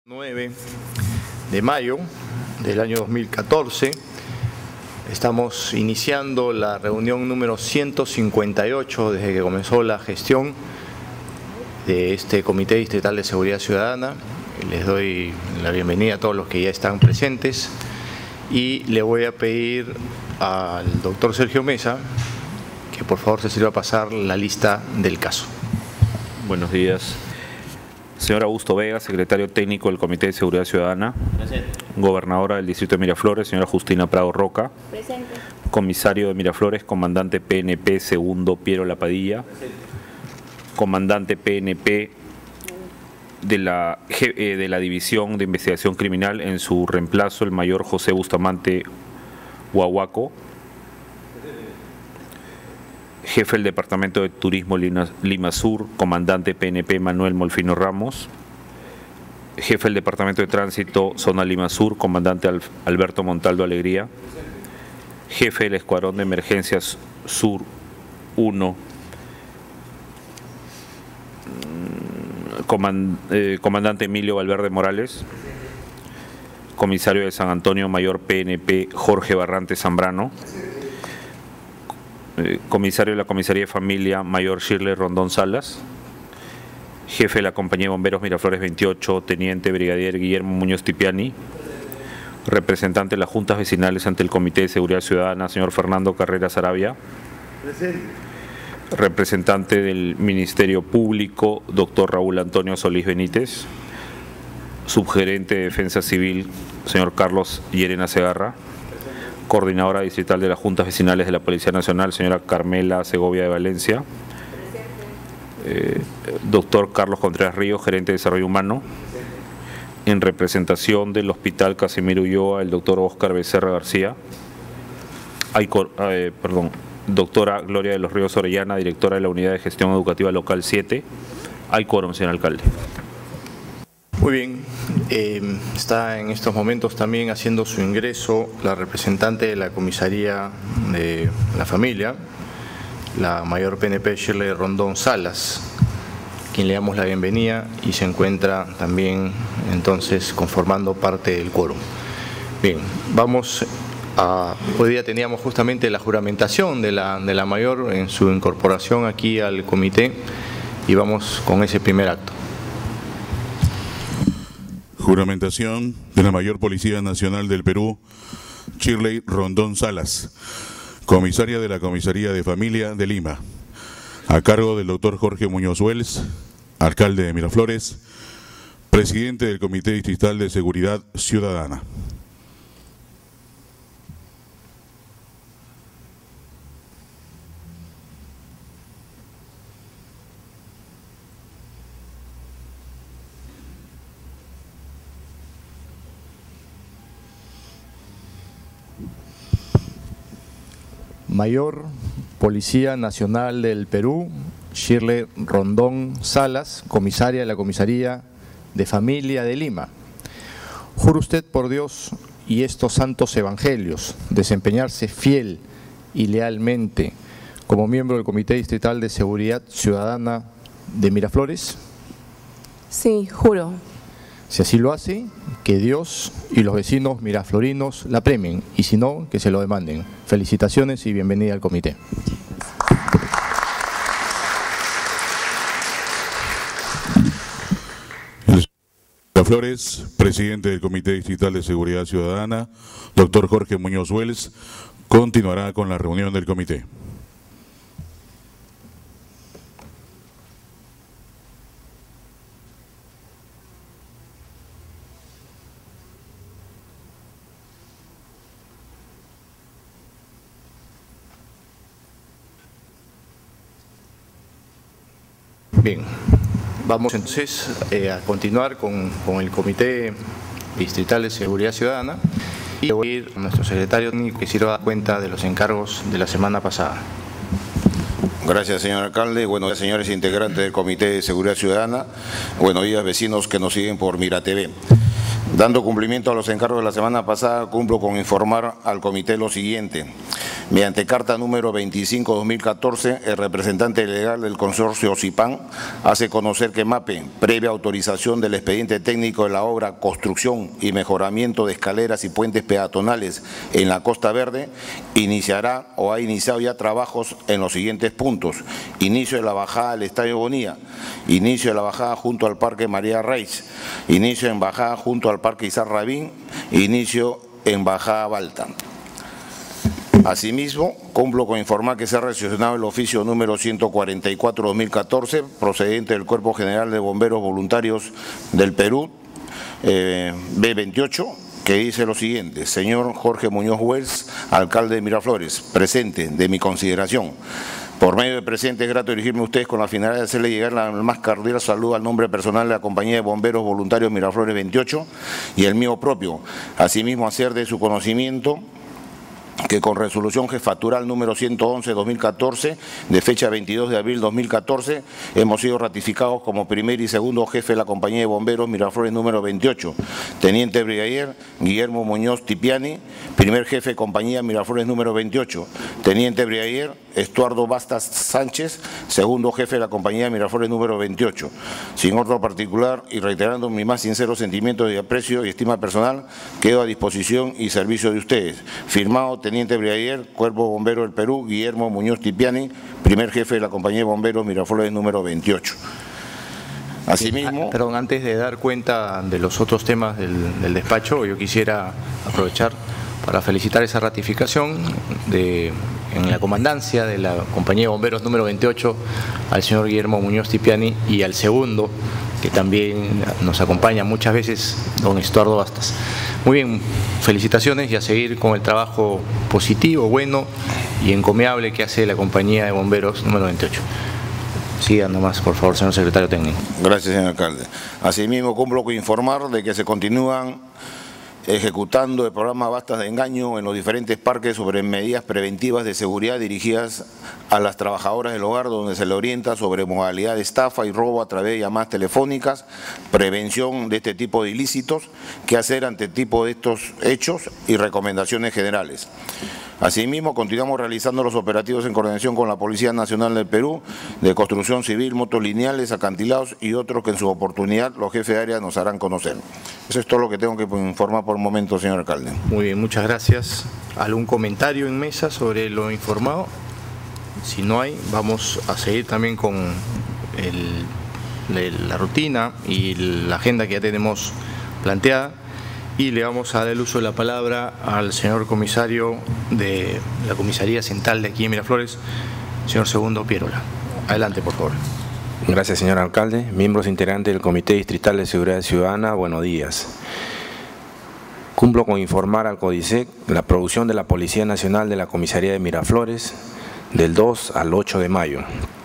9 de mayo del año 2014. Estamos iniciando la reunión número 158 desde que comenzó la gestión de este Comité Distrital de Seguridad Ciudadana. Les doy la bienvenida a todos los que ya están presentes y le voy a pedir al doctor Sergio Mesa que por favor se sirva a pasar la lista del caso. Buenos días. Señor Augusto Vega, secretario técnico del Comité de Seguridad Ciudadana. Presente. Gobernadora del Distrito de Miraflores, señora Justina Prado Roca. Presente. Comisario de Miraflores, comandante PNP segundo Piero Lapadilla. Presente. Comandante PNP de la División de Investigación Criminal, en su reemplazo el mayor José Bustamante Huahuaco. Jefe del Departamento de Turismo Lima Sur, comandante PNP Manuel Molfino Ramos. Jefe del Departamento de Tránsito Zona Lima Sur, comandante Alberto Montaldo Alegría. Jefe del Escuadrón de Emergencias Sur 1, comandante Emilio Valverde Morales. Comisario de San Antonio, mayor PNP Jorge Barrante Zambrano. Comisario de la Comisaría de Familia, mayor Shirley Rondón Salas. Jefe de la Compañía de Bomberos Miraflores 28, teniente brigadier Guillermo Muñoz Tipiani. Representante de las Juntas Vecinales ante el Comité de Seguridad Ciudadana, señor Fernando Carreras Arabia. Presente. Representante del Ministerio Público, doctor Raúl Antonio Solís Benítez. Subgerente de Defensa Civil, señor Carlos Llerena Segarra. Coordinadora distrital de las Juntas Vecinales de la Policía Nacional, señora Carmela Segovia de Valencia. Doctor Carlos Contreras Ríos, gerente de Desarrollo Humano. En representación del Hospital Casimiro Ulloa, el doctor Óscar Becerra García. Doctora Gloria de los Ríos Orellana, directora de la Unidad de Gestión Educativa Local 7. Hay quórum, señor alcalde. Muy bien, está en estos momentos también haciendo su ingreso la representante de la Comisaría de la Familia, la mayor PNP Shirley Rondón Salas, quien le damos la bienvenida y se encuentra también entonces conformando parte del quórum. Bien, vamos a, hoy día teníamos justamente la juramentación de la mayor en su incorporación aquí al comité y vamos con ese primer acto. Juramentación de la Mayor Policía Nacional del Perú, Shirley Rondón Salas, comisaria de la Comisaría de Familia de Lima, a cargo del doctor Jorge Muñoz Wells, alcalde de Miraflores, presidente del Comité Distrital de Seguridad Ciudadana. Mayor Policía Nacional del Perú, Shirley Rondón Salas, comisaria de la Comisaría de Familia de Lima. Juro usted por Dios y estos santos evangelios desempeñarse fiel y lealmente como miembro del Comité Distrital de Seguridad Ciudadana de Miraflores. Sí, juro. Si así lo hace, que Dios y los vecinos miraflorinos la premien y si no, que se lo demanden. Felicitaciones y bienvenida al comité. Miraflores, presidente del Comité Distrital de Seguridad Ciudadana, doctor Jorge Muñoz Wells, continuará con la reunión del comité. Bien, vamos entonces a continuar con el Comité Distrital de Seguridad Ciudadana y voy a ir a nuestro secretario técnico que sirva cuenta de los encargos de la semana pasada. Gracias, señor alcalde. Buenos días, señores integrantes del Comité de Seguridad Ciudadana. Buenos días, vecinos que nos siguen por Mira TV. Dando cumplimiento a los encargos de la semana pasada, cumplo con informar al comité lo siguiente. Mediante carta número 25-2014, el representante legal del consorcio OSIPAN hace conocer que MAPE, previa autorización del expediente técnico de la obra construcción y mejoramiento de escaleras y puentes peatonales en la Costa Verde, iniciará o ha iniciado ya trabajos en los siguientes puntos. Inicio de la bajada al Estadio Bonilla, inicio de la bajada junto al Parque María Reis, inicio en bajada junto al Parque Izar Rabín, inicio en bajada Balta. Asimismo, cumplo con informar que se ha recepcionado el oficio número 144-2014, procedente del Cuerpo General de Bomberos Voluntarios del Perú, B28, que dice lo siguiente: señor Jorge Muñoz Wells, alcalde de Miraflores, presente, de mi consideración. Por medio de presente es grato dirigirme a ustedes con la finalidad de hacerle llegar la más cordial salud al nombre personal de la Compañía de Bomberos Voluntarios Miraflores 28 y el mío propio. Asimismo, hacer de su conocimiento que con resolución jefatural número 111-2014, de fecha 22 de abril 2014, hemos sido ratificados como primer y segundo jefe de la Compañía de Bomberos Miraflores número 28, Teniente Brigadier Guillermo Muñoz Tipiani, primer jefe de Compañía Miraflores número 28, Teniente Brigadier Estuardo Bastas Sánchez, segundo jefe de la Compañía Miraflores número 28. Sin otro particular y reiterando mi más sincero sentimiento de aprecio y estima personal, quedo a disposición y servicio de ustedes. Firmado Teniente Brigadier, Cuerpo Bombero del Perú, Guillermo Muñoz Tipiani, primer jefe de la Compañía de Bomberos Miraflores número 28. Asimismo… Perdón, antes de dar cuenta de los otros temas del despacho, yo quisiera aprovechar para felicitar esa ratificación en la comandancia de la Compañía de Bomberos número 28 al señor Guillermo Muñoz Tipiani y al segundo, que también nos acompaña muchas veces, don Estuardo Bastas. Muy bien, felicitaciones y a seguir con el trabajo positivo, bueno y encomiable que hace la Compañía de Bomberos número 28. Sigan nomás, por favor, señor secretario técnico. Gracias, señor alcalde. Asimismo, cumplo con informar de que se continúan ejecutando el programa Bastas de Engaño en los diferentes parques sobre medidas preventivas de seguridad dirigidas a las trabajadoras del hogar, donde se le orienta sobre modalidad de estafa y robo a través de llamadas telefónicas, prevención de este tipo de ilícitos, qué hacer ante tipo de estos hechos y recomendaciones generales. Asimismo, continuamos realizando los operativos en coordinación con la Policía Nacional del Perú, de construcción civil, motos lineales, acantilados y otros que en su oportunidad los jefes de área nos harán conocer. Eso es todo lo que tengo que informar por el momento, señor alcalde. Muy bien, muchas gracias. ¿Algún comentario en mesa sobre lo informado? Si no hay, vamos a seguir también con la rutina y la agenda que ya tenemos planteada. Y le vamos a dar el uso de la palabra al señor comisario de la Comisaría Central de aquí en Miraflores, señor Segundo Pierola. Adelante, por favor. Gracias, señor alcalde. Miembros integrantes del Comité Distrital de Seguridad Ciudadana, buenos días. Cumplo con informar al CODISEC la producción de la Policía Nacional de la Comisaría de Miraflores del 2 al 8 de mayo.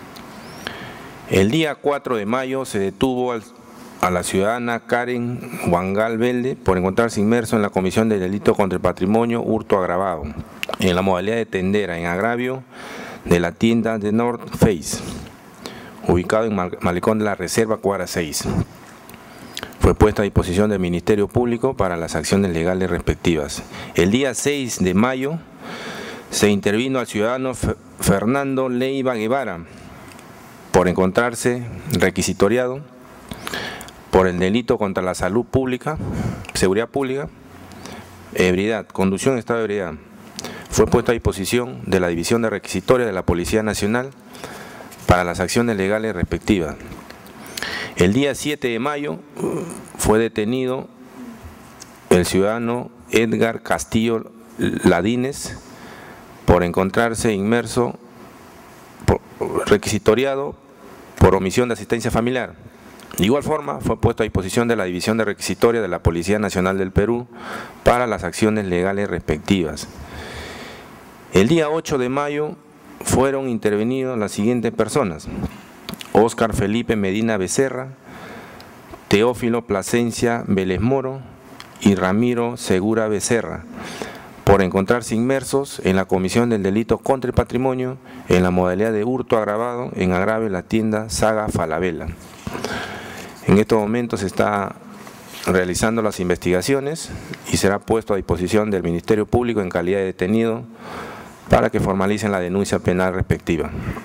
El día 4 de mayo se detuvo a la ciudadana Karen Wangal Velde por encontrarse inmerso en la comisión de delito contra el patrimonio hurto agravado, en la modalidad de tendera en agravio de la tienda de North Face, ubicado en Malecón de la Reserva, cuadra 6. Fue puesta a disposición del Ministerio Público para las acciones legales respectivas. El día 6 de mayo se intervino al ciudadano Fernando Leiva Guevara por encontrarse requisitoriado por el delito contra la salud pública, seguridad pública, ebriedad, conducción en estado de ebriedad. Fue puesto a disposición de la División de Requisitoria de la Policía Nacional para las acciones legales respectivas. El día 7 de mayo fue detenido el ciudadano Edgar Castillo Ladines por encontrarse inmerso, requisitoriado por omisión de asistencia familiar. De igual forma, fue puesto a disposición de la División de Requisitoria de la Policía Nacional del Perú para las acciones legales respectivas. El día 8 de mayo fueron intervenidos las siguientes personas: Óscar Felipe Medina Becerra, Teófilo Plasencia Vélez Moro y Ramiro Segura Becerra, por encontrarse inmersos en la comisión del delito contra el patrimonio en la modalidad de hurto agravado en agravio de la tienda Saga Falabella. En estos momentos se está realizando las investigaciones y será puesto a disposición del Ministerio Público en calidad de detenido para que formalicen la denuncia penal respectiva.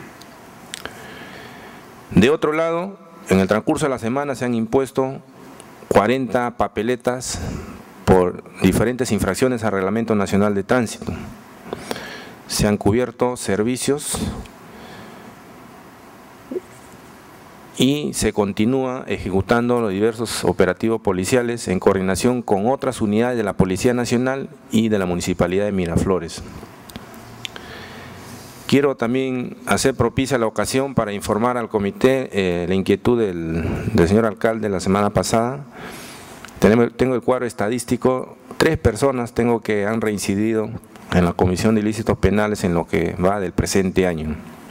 De otro lado, en el transcurso de la semana se han impuesto 40 papeletas por diferentes infracciones al Reglamento Nacional de Tránsito. Se han cubierto servicios y se continúa ejecutando los diversos operativos policiales en coordinación con otras unidades de la Policía Nacional y de la Municipalidad de Miraflores. Quiero también hacer propicia la ocasión para informar al comité la inquietud del señor alcalde la semana pasada. Tengo el cuadro estadístico, 3 personas tengo que han reincidido en la Comisión de Ilícitos Penales en lo que va del presente año.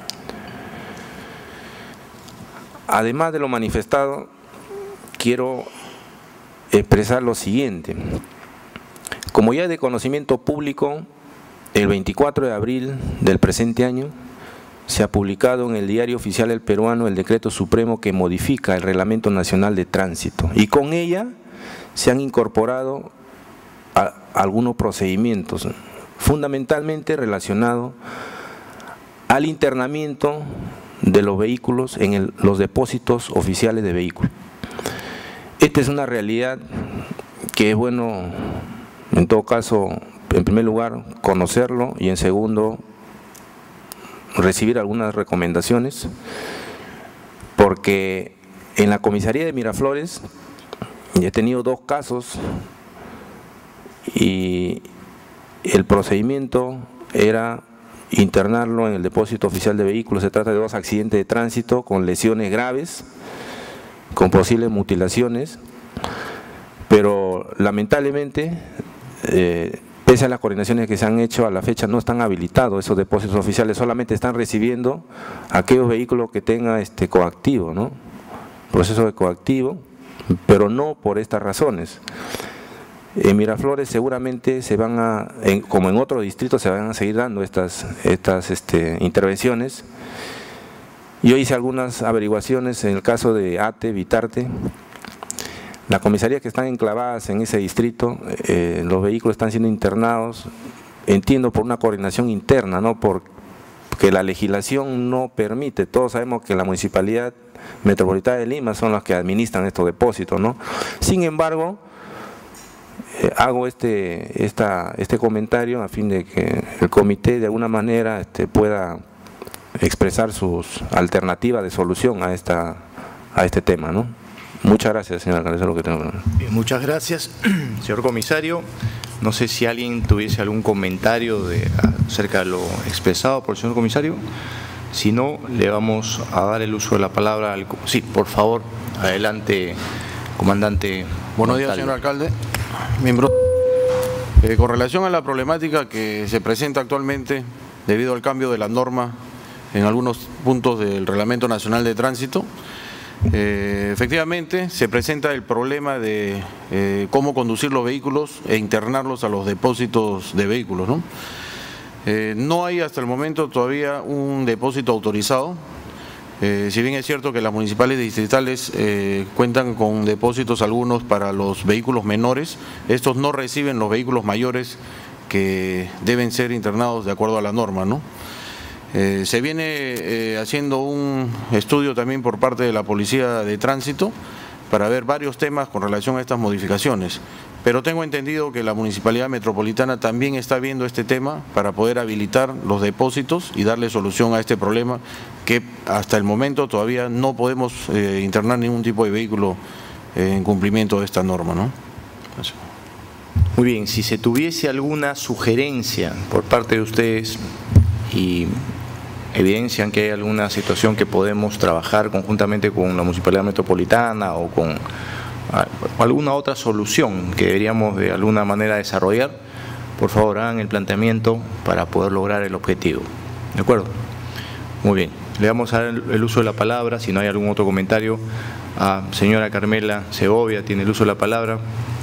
Además de lo manifestado, quiero expresar lo siguiente. Como ya es de conocimiento público, el 24 de abril del presente año se ha publicado en el Diario Oficial del Peruano el Decreto Supremo que modifica el Reglamento Nacional de Tránsito y con ella se han incorporado algunos procedimientos, fundamentalmente relacionados al internamiento de los vehículos en los depósitos oficiales de vehículos. Esta es una realidad que es bueno, en todo caso, en primer lugar, conocerlo y en segundo, recibir algunas recomendaciones, porque en la comisaría de Miraflores he tenido 2 casos y el procedimiento era internarlo en el depósito oficial de vehículos. Se trata de 2 accidentes de tránsito con lesiones graves, con posibles mutilaciones, pero lamentablemente, pese a las coordinaciones que se han hecho, a la fecha no están habilitados esos depósitos oficiales, solamente están recibiendo aquellos vehículos que tengan coactivo, ¿no? Proceso de coactivo, pero no por estas razones. En Miraflores seguramente se van a, como en otros distritos, se van a seguir dando estas intervenciones. Yo hice algunas averiguaciones en el caso de ATE, Vitarte. Las comisarías que están enclavadas en ese distrito, los vehículos están siendo internados, entiendo por una coordinación interna, no porque la legislación no permite. Todos sabemos que la Municipalidad Metropolitana de Lima son las que administran estos depósitos, ¿no? Sin embargo, hago este comentario a fin de que el comité de alguna manera pueda expresar sus alternativas de solución a este tema, ¿no? Muchas gracias, señor alcalde, eso es lo que tengo. Muchas gracias, señor comisario. No sé si alguien tuviese algún comentario acerca de lo expresado por el señor comisario. Si no, le vamos a dar el uso de la palabra al… Sí, por favor, adelante, comandante. Buenos días, señor alcalde. Miembros. Con relación a la problemática que se presenta actualmente debido al cambio de la norma en algunos puntos del Reglamento Nacional de Tránsito, efectivamente se presenta el problema de cómo conducir los vehículos e internarlos a los depósitos de vehículos, ¿no? No hay hasta el momento todavía un depósito autorizado. Si bien es cierto que las municipales distritales cuentan con depósitos algunos para los vehículos menores, estos no reciben los vehículos mayores que deben ser internados de acuerdo a la norma, ¿no? Se viene haciendo un estudio también por parte de la Policía de Tránsito para ver varios temas con relación a estas modificaciones. Pero tengo entendido que la Municipalidad Metropolitana también está viendo este tema para poder habilitar los depósitos y darle solución a este problema que hasta el momento todavía no podemos internar ningún tipo de vehículo en cumplimiento de esta norma, ¿no? Gracias. Muy bien, si se tuviese alguna sugerencia por parte de ustedes y evidencian que hay alguna situación que podemos trabajar conjuntamente con la Municipalidad Metropolitana o con alguna otra solución que deberíamos de alguna manera desarrollar, por favor hagan el planteamiento para poder lograr el objetivo. ¿De acuerdo? Muy bien. Le vamos a dar el uso de la palabra, si no hay algún otro comentario, a señora Carmela Segovia, tiene el uso de la palabra.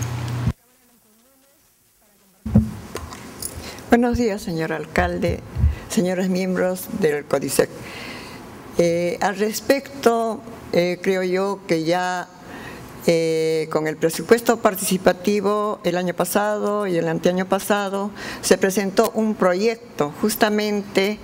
Buenos días, señor alcalde, señores miembros del CODISEC. Al respecto, creo yo que ya con el presupuesto participativo el año pasado y el anteaño pasado se presentó un proyecto justamente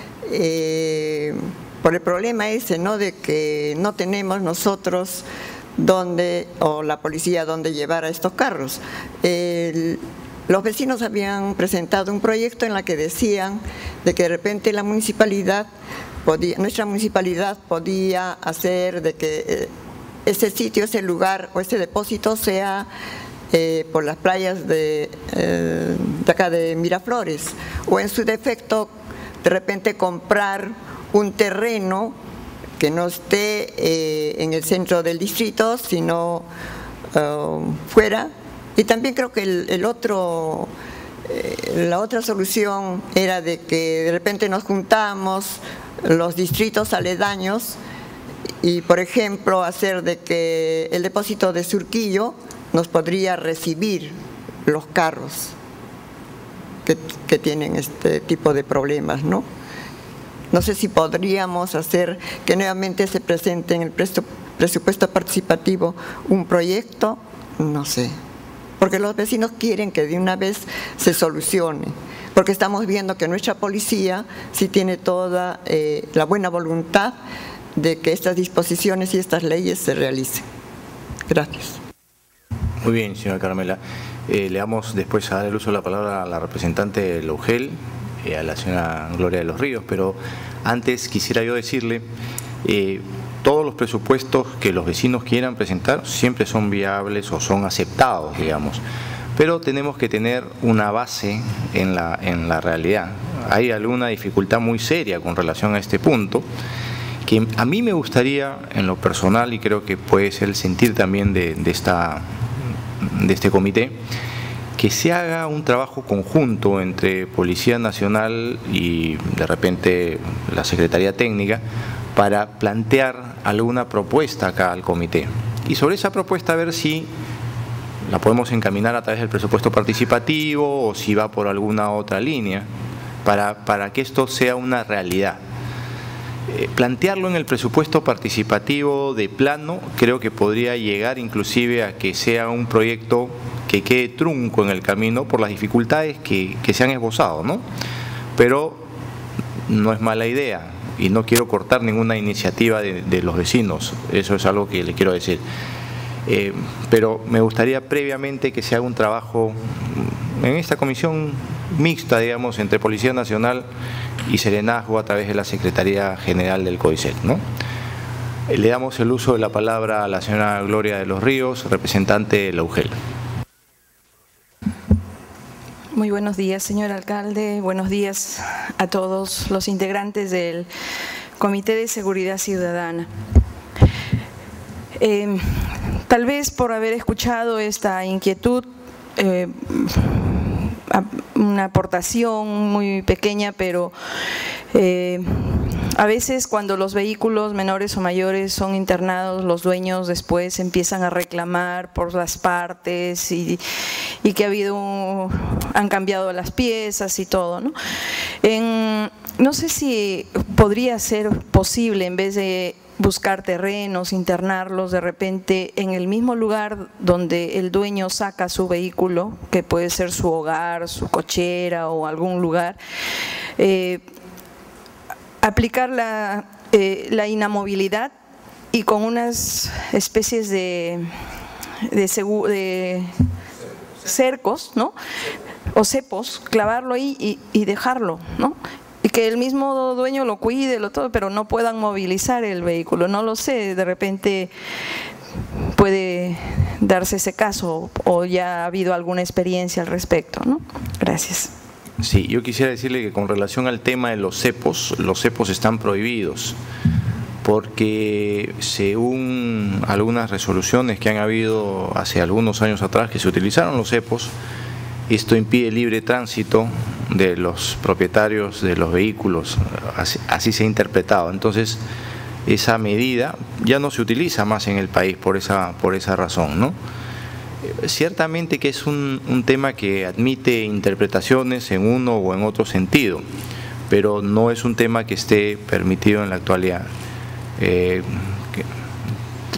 por el problema ese, ¿no?, de que no tenemos nosotros dónde, o la policía dónde llevar a estos carros. Los vecinos habían presentado un proyecto en la que decían de que de repente la municipalidad nuestra municipalidad podía hacer de que ese sitio, ese lugar o ese depósito sea por las playas de acá de Miraflores, o en su defecto de repente comprar un terreno que no esté en el centro del distrito, sino fuera. Y también creo que la otra solución era de que de repente nos juntamos los distritos aledaños y, por ejemplo, hacer de que el depósito de Surquillo nos podría recibir los carros que tienen este tipo de problemas, ¿no? No sé si podríamos hacer que nuevamente se presente en el presupuesto participativo un proyecto, no sé, porque los vecinos quieren que de una vez se solucione, porque estamos viendo que nuestra policía sí tiene toda la buena voluntad de que estas disposiciones y estas leyes se realicen. Gracias. Muy bien, señora Carmela. Le vamos después a dar el uso de la palabra a la representante de la UGEL, a la señora Gloria de los Ríos, pero antes quisiera yo decirle, todos los presupuestos que los vecinos quieran presentar siempre son viables o son aceptados, digamos, pero tenemos que tener una base en la realidad. Hay alguna dificultad muy seria con relación a este punto, que a mí me gustaría, en lo personal, y creo que puede ser el sentir también de este comité, que se haga un trabajo conjunto entre Policía Nacional y de repente la Secretaría Técnica para plantear alguna propuesta acá al comité. Y sobre esa propuesta ver si la podemos encaminar a través del presupuesto participativo o si va por alguna otra línea para que esto sea una realidad. Plantearlo en el presupuesto participativo de plano creo que podría llegar inclusive a que sea un proyecto que quede trunco en el camino por las dificultades que se han esbozado, ¿no? Pero no es mala idea y no quiero cortar ninguna iniciativa de los vecinos, eso es algo que le quiero decir. Pero me gustaría previamente que se haga un trabajo en esta comisión mixta, digamos, entre Policía Nacional y Serenazgo a través de la Secretaría General del CODICET, ¿no? Le damos el uso de la palabra a la señora Gloria de los Ríos, representante de la UGEL. Muy buenos días, señor alcalde. Buenos días a todos los integrantes del Comité de Seguridad Ciudadana. Tal vez por haber escuchado esta inquietud, una aportación muy pequeña, pero a veces cuando los vehículos menores o mayores son internados, los dueños después empiezan a reclamar por las partes y que han cambiado las piezas y todo, ¿no? No sé si podría ser posible, en vez de buscar terrenos, internarlos de repente en el mismo lugar donde el dueño saca su vehículo, que puede ser su hogar, su cochera o algún lugar, aplicar la inamovilidad y con unas especies de cercos, ¿no?, o cepos, clavarlo ahí y dejarlo, ¿no?, y que el mismo dueño lo cuide, todo, pero no puedan movilizar el vehículo. No lo sé, de repente puede darse ese caso o ya ha habido alguna experiencia al respecto, ¿no? Gracias. Sí, yo quisiera decirle que con relación al tema de los cepos están prohibidos porque según algunas resoluciones que han habido hace algunos años atrás que se utilizaron los cepos, esto impide el libre tránsito de los propietarios de los vehículos, así se ha interpretado. Entonces, esa medida ya no se utiliza más en el país por esa razón, ¿no? Ciertamente que es un tema que admite interpretaciones en uno o en otro sentido, pero no es un tema que esté permitido en la actualidad.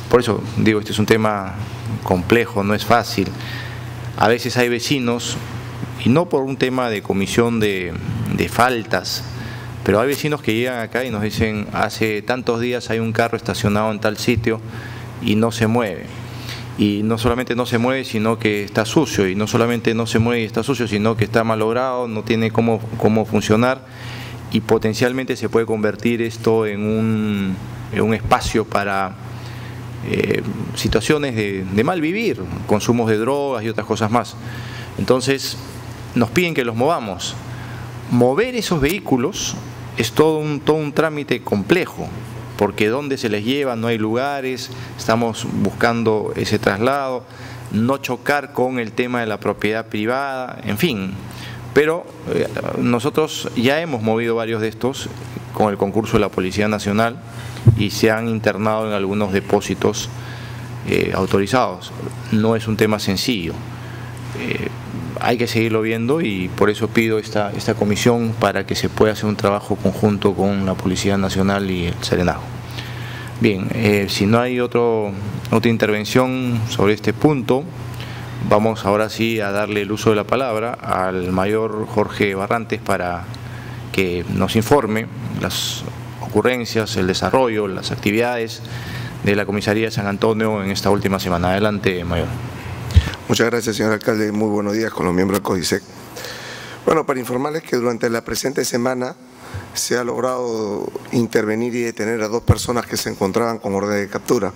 por eso digo, este es un tema complejo, no es fácil. A veces hay vecinos, y no por un tema de comisión de faltas, pero hay vecinos que llegan acá y nos dicen, hace tantos días hay un carro estacionado en tal sitio y no se mueve. Y no solamente no se mueve, sino que está sucio, y no solamente no se mueve y está sucio, sino que está malogrado, no tiene cómo funcionar, y potencialmente se puede convertir esto en un espacio para situaciones de mal vivir, consumos de drogas y otras cosas más. Entonces nos piden que los movamos. Mover esos vehículos es todo un trámite complejo, porque dónde se les lleva, no hay lugares, estamos buscando ese traslado, no chocar con el tema de la propiedad privada, en fin. Pero nosotros ya hemos movido varios de estos con el concurso de la Policía Nacional y se han internado en algunos depósitos autorizados. No es un tema sencillo. Hay que seguirlo viendo, y por eso pido esta comisión para que se pueda hacer un trabajo conjunto con la Policía Nacional y el Serenazgo. Bien, si no hay otra intervención sobre este punto, vamos ahora sí a darle el uso de la palabra al mayor Jorge Barrantes para que nos informe las ocurrencias, el desarrollo, las actividades de la Comisaría de San Antonio en esta última semana. Adelante, mayor. Muchas gracias, señor alcalde. Muy buenos días con los miembros del CODISEC. Bueno, para informarles que durante la presente semana se ha logrado intervenir y detener a 2 personas que se encontraban con orden de captura.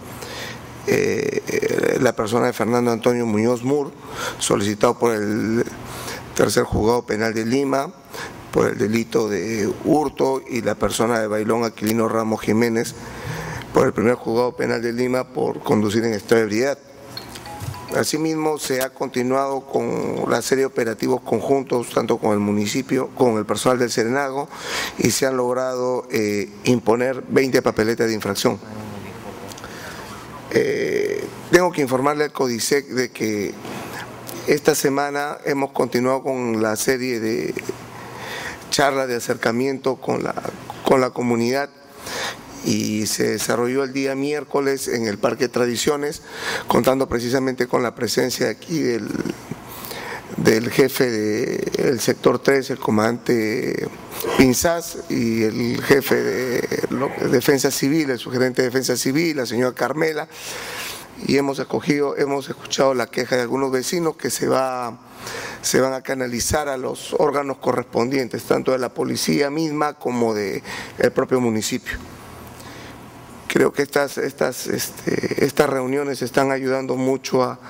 La persona de Fernando Antonio Muñoz Mur, solicitado por el tercer juzgado penal de Lima por el delito de hurto, y la persona de Bailón Aquilino Ramos Jiménez por el primer juzgado penal de Lima por conducir en estado de ebriedad. Asimismo, se ha continuado con la serie de operativos conjuntos, tanto con el municipio, con el personal del Serenazgo, y se han logrado imponer 20 papeletas de infracción. Tengo que informarle al CODISEC de que esta semana hemos continuado con la serie de charlas de acercamiento con la comunidad, y se desarrolló el día miércoles en el Parque Tradiciones, contando precisamente con la presencia aquí del jefe del sector 3, el comandante Pinzás, y el jefe de Defensa Civil, el subgerente de Defensa Civil, la señora Carmela, y hemos escuchado la queja de algunos vecinos que se van a canalizar a los órganos correspondientes, tanto de la policía misma como del propio municipio. Creo que estas reuniones están ayudando mucho a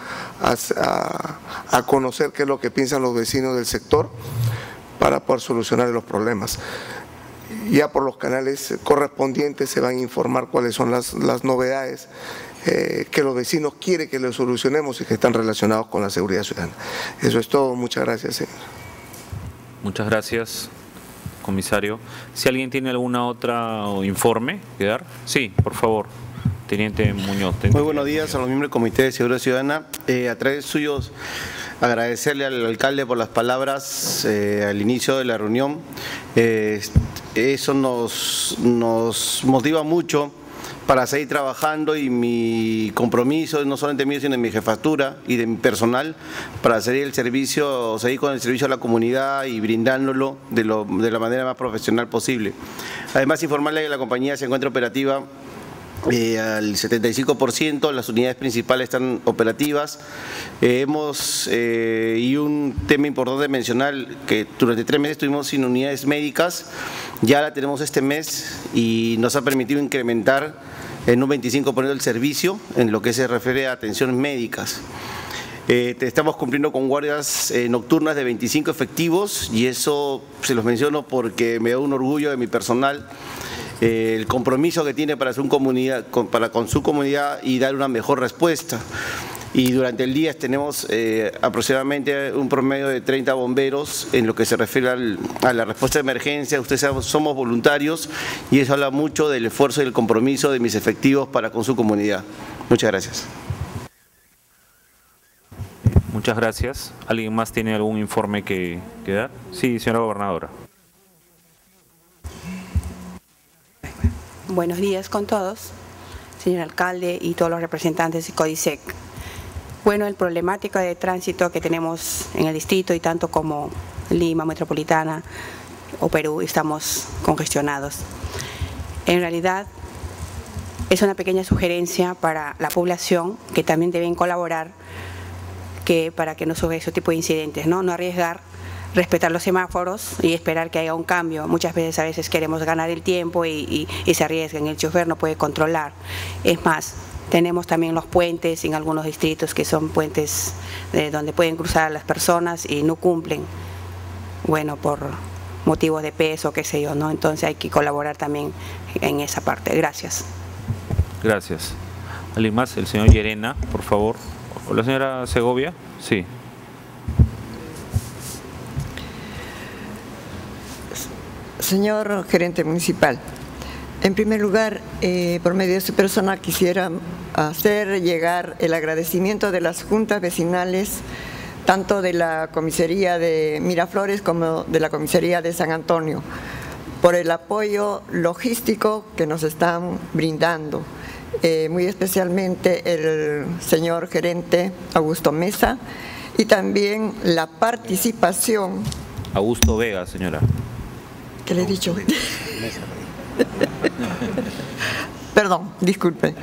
conocer qué es lo que piensan los vecinos del sector para poder solucionar los problemas. Ya por los canales correspondientes se van a informar cuáles son las novedades que los vecinos quieren que les solucionemos y que están relacionados con la seguridad ciudadana. Eso es todo. Muchas gracias, señor. Muchas gracias, comisario. Si alguien tiene alguna otra informe que dar. Sí, por favor. Teniente Muñoz. Muy buenos días a los miembros del Comité de Seguridad Ciudadana. A través suyos, agradecerle al alcalde por las palabras al inicio de la reunión. Eso nos motiva mucho para seguir trabajando, y mi compromiso, no solamente mío, sino de mi jefatura y de mi personal, para seguir con el servicio a la comunidad y brindándolo de la manera más profesional posible. Además, informarle que la compañía se encuentra operativa al 75%, las unidades principales están operativas. Y un tema importante de mencionar, que durante 3 meses estuvimos sin unidades médicas, ya la tenemos este mes y nos ha permitido incrementar en un 25% el servicio en lo que se refiere a atenciones médicas. Estamos cumpliendo con guardias nocturnas de 25 efectivos, y eso se los menciono porque me da un orgullo de mi personal, el compromiso que tiene para con su comunidad y dar una mejor respuesta. Y durante el día tenemos aproximadamente un promedio de 30 bomberos en lo que se refiere a la respuesta de emergencia. Ustedes saben, somos voluntarios, y eso habla mucho del esfuerzo y el compromiso de mis efectivos para con su comunidad. Muchas gracias. Muchas gracias. ¿Alguien más tiene algún informe que dar? Sí, señora gobernadora. Buenos días con todos. señor alcalde y todos los representantes de CODISEC. Bueno, el problemática de tránsito que tenemos en el distrito y tanto como Lima Metropolitana o Perú estamos congestionados. En realidad es una pequeña sugerencia para la población que también deben colaborar para que no surja ese tipo de incidentes, ¿no? No arriesgar, respetar los semáforos y esperar que haya un cambio. Muchas veces a veces queremos ganar el tiempo y se arriesgan, el chofer no puede controlar. Es más, tenemos también los puentes en algunos distritos que son puentes donde pueden cruzar las personas y no cumplen, bueno, por motivos de peso, qué sé yo, ¿no? Entonces hay que colaborar también en esa parte. Gracias. Gracias. ¿Alguien más? El señor Llerena, por favor. ¿O la señora Segovia? Sí. Señor gerente municipal, en primer lugar, por medio de su persona quisiera hacer llegar el agradecimiento de las juntas vecinales, tanto de la comisaría de Miraflores como de la comisaría de San Antonio, por el apoyo logístico que nos están brindando. Muy especialmente el señor gerente Augusto Mesa y también la participación. Augusto Vega, señora. ¿Qué le he dicho? Perdón, disculpe.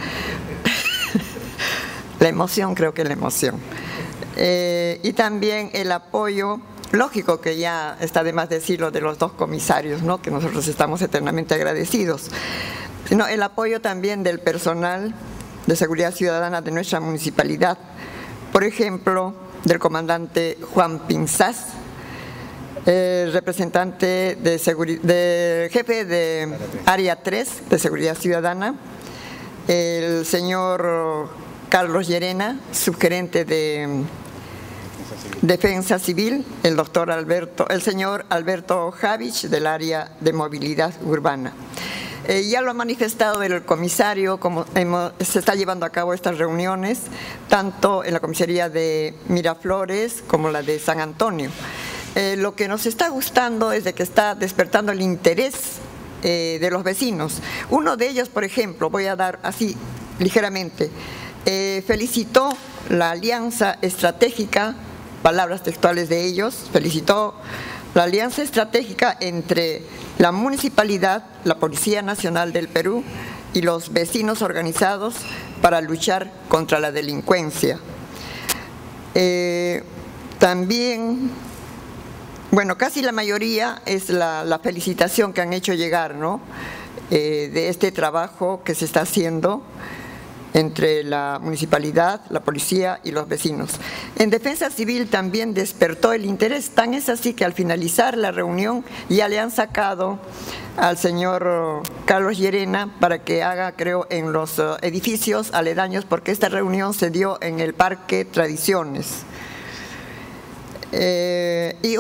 La emoción, creo que la emoción. Y también el apoyo lógico, que ya está de más decirlo, de los dos comisarios, ¿no? Que nosotros estamos eternamente agradecidos. Sino el apoyo también del personal de seguridad ciudadana de nuestra municipalidad. Por ejemplo, del comandante Juan Pinzás, representante de jefe de área 3 de seguridad ciudadana, el señor Carlos Llerena, subgerente de Defensa Civil, el señor Alberto Javich del área de movilidad urbana. Ya lo ha manifestado el comisario, como se está llevando a cabo estas reuniones, tanto en la comisaría de Miraflores como la de San Antonio. Lo que nos está gustando es de que está despertando el interés de los vecinos. Uno de ellos, por ejemplo, voy a dar así ligeramente, felicitó la alianza estratégica, palabras textuales de ellos, felicitó la alianza estratégica entre la municipalidad, la Policía Nacional del Perú y los vecinos organizados para luchar contra la delincuencia. También, bueno, casi la mayoría es la felicitación que han hecho llegar, ¿no? De este trabajo que se está haciendo entre la municipalidad, la policía y los vecinos. En Defensa Civil también despertó el interés, tan es así que al finalizar la reunión ya le han sacado al señor Carlos Llerena para que haga, creo, en los edificios aledaños, porque esta reunión se dio en el Parque Tradiciones. Y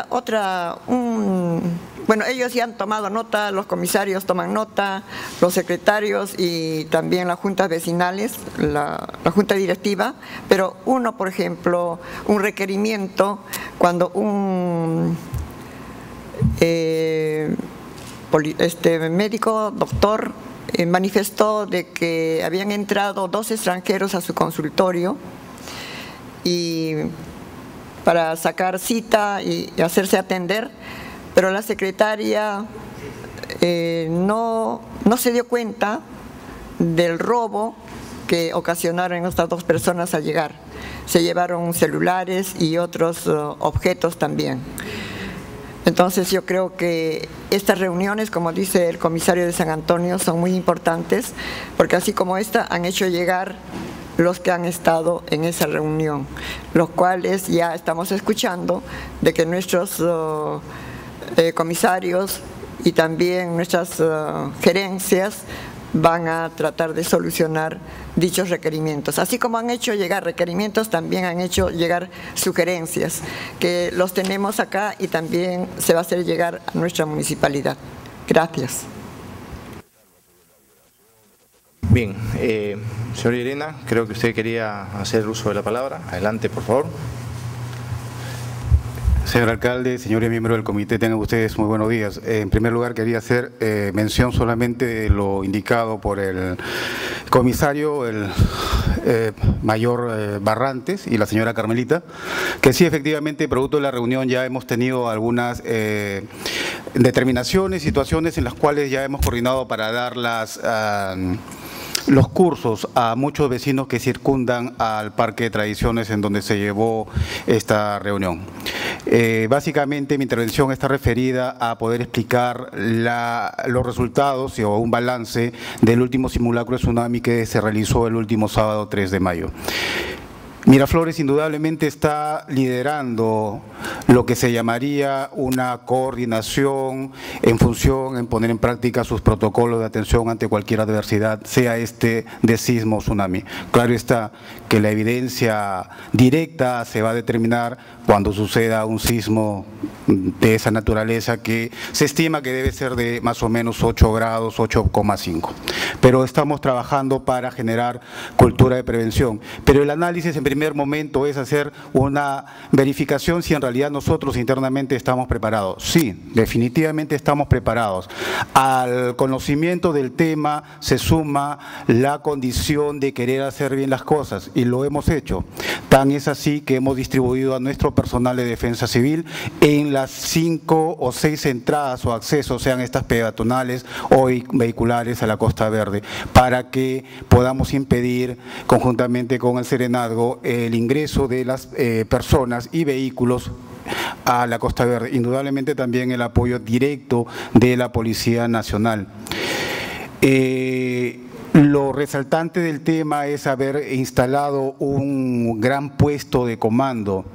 bueno, ellos ya han tomado nota, los comisarios toman nota, los secretarios y también las juntas vecinales, la junta directiva, pero uno, por ejemplo, un requerimiento cuando un médico, doctor, manifestó de que habían entrado 2 extranjeros a su consultorio y para sacar cita y hacerse atender, pero la secretaria no se dio cuenta del robo que ocasionaron estas 2 personas al llegar. Se llevaron celulares y otros objetos también. Entonces yo creo que estas reuniones, como dice el comisario de San Antonio, son muy importantes, porque así como esta han hecho llegar los que han estado en esa reunión, los cuales ya estamos escuchando de que nuestros comisarios y también nuestras gerencias van a tratar de solucionar dichos requerimientos. Así como han hecho llegar requerimientos, también han hecho llegar sugerencias, que los tenemos acá y también se va a hacer llegar a nuestra municipalidad. Gracias. Bien, señor Llerena, creo que usted quería hacer uso de la palabra. Adelante, por favor. Señor alcalde, señores miembros del comité, tengan ustedes muy buenos días. En primer lugar, quería hacer mención solamente de lo indicado por el comisario, el mayor Barrantes y la señora Carmelita, que sí, efectivamente, producto de la reunión ya hemos tenido algunas determinaciones, situaciones en las cuales ya hemos coordinado para dar los cursos a muchos vecinos que circundan al Parque de Tradiciones en donde se llevó esta reunión. Básicamente mi intervención está referida a poder explicar los resultados o un balance del último simulacro de tsunami que se realizó el último sábado 3 de mayo. Miraflores indudablemente está liderando lo que se llamaría una coordinación en poner en práctica sus protocolos de atención ante cualquier adversidad, sea este de sismo o tsunami. Claro está que la evidencia directa se va a determinar cuando suceda un sismo de esa naturaleza que se estima que debe ser de más o menos 8 grados, 8,5. Pero estamos trabajando para generar cultura de prevención. Pero el análisis en primer momento es hacer una verificación si en realidad nosotros internamente estamos preparados. Sí, definitivamente estamos preparados. Al conocimiento del tema se suma la condición de querer hacer bien las cosas y lo hemos hecho. Tan es así que hemos distribuido a nuestro personal de defensa civil en las 5 o 6 entradas o accesos, sean estas peatonales o vehiculares a la Costa Verde, para que podamos impedir conjuntamente con el Serenazgo el ingreso de las personas y vehículos a la Costa Verde. Indudablemente también el apoyo directo de la Policía Nacional. Lo resaltante del tema es haber instalado un gran puesto de comando.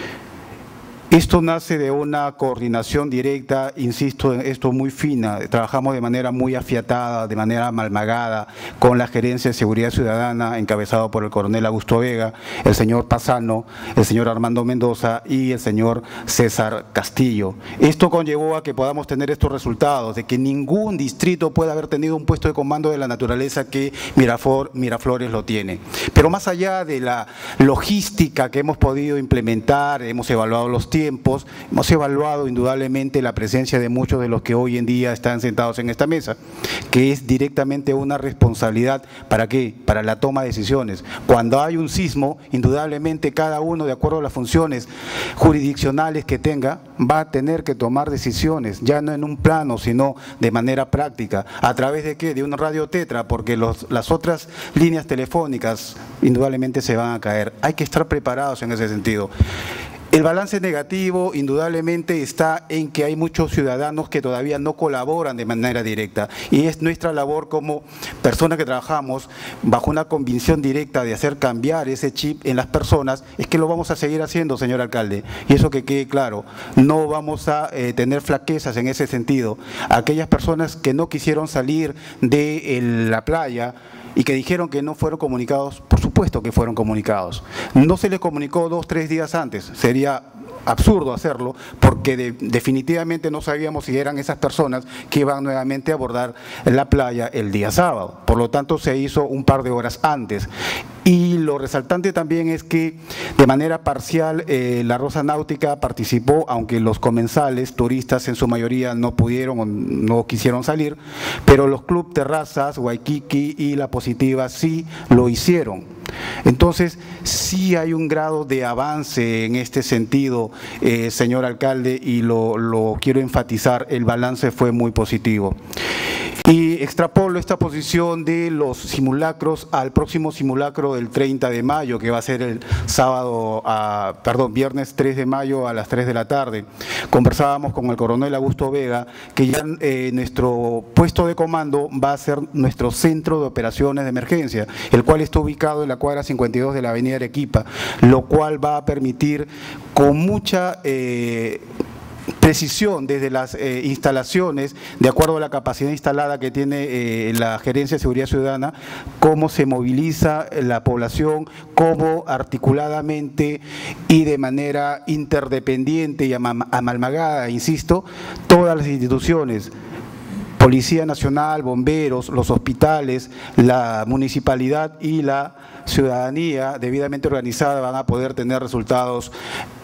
Esto nace de una coordinación directa, insisto, esto muy fina, trabajamos de manera muy afiatada, de manera amalgamada con la Gerencia de Seguridad Ciudadana encabezado por el coronel Augusto Vega, el señor Pasano, el señor Armando Mendoza y el señor César Castillo. Esto conllevó a que podamos tener estos resultados, de que ningún distrito pueda haber tenido un puesto de comando de la naturaleza que Miraflores lo tiene. Pero más allá de la logística que hemos podido implementar, hemos evaluado los tiempos, hemos evaluado indudablemente la presencia de muchos de los que hoy en día están sentados en esta mesa, que es directamente una responsabilidad, ¿para qué? Para la toma de decisiones. Cuando hay un sismo, indudablemente cada uno, de acuerdo a las funciones jurisdiccionales que tenga, va a tener que tomar decisiones, ya no en un plano, sino de manera práctica. ¿A través de qué? De una radio tetra, porque las otras líneas telefónicas indudablemente se van a caer. Hay que estar preparados en ese sentido. El balance negativo indudablemente está en que hay muchos ciudadanos que todavía no colaboran de manera directa y es nuestra labor como personas que trabajamos bajo una convicción directa de hacer cambiar ese chip en las personas, es que lo vamos a seguir haciendo, señor alcalde, y eso que quede claro, no vamos a tener flaquezas en ese sentido. Aquellas personas que no quisieron salir de la playa y que dijeron que no fueron comunicados, por supuesto que fueron comunicados. No se les comunicó 2 o 3 días antes, sería absurdo hacerlo porque definitivamente no sabíamos si eran esas personas que iban nuevamente a abordar la playa el día sábado. Por lo tanto se hizo un par de horas antes. Y lo resaltante también es que de manera parcial la Rosa Náutica participó, aunque los comensales, turistas en su mayoría no pudieron o no quisieron salir, pero los Club Terrazas, Waikiki y La Positiva sí lo hicieron. Entonces sí hay un grado de avance en este sentido, señor alcalde, y lo quiero enfatizar, el balance fue muy positivo. Y extrapolo esta posición de los simulacros al próximo simulacro del 30 de mayo, que va a ser el viernes 3 de mayo a las 3 de la tarde. Conversábamos con el coronel Augusto Vega que ya nuestro puesto de comando va a ser nuestro centro de operaciones de emergencia, el cual está ubicado en la cuadra 52 de la avenida Arequipa, lo cual va a permitir con mucha precisión desde las instalaciones, de acuerdo a la capacidad instalada que tiene la Gerencia de Seguridad Ciudadana, cómo se moviliza la población, cómo articuladamente y de manera interdependiente y amalgamada, insisto, todas las instituciones, Policía Nacional, bomberos, los hospitales, la municipalidad y la ciudadanía debidamente organizada van a poder tener resultados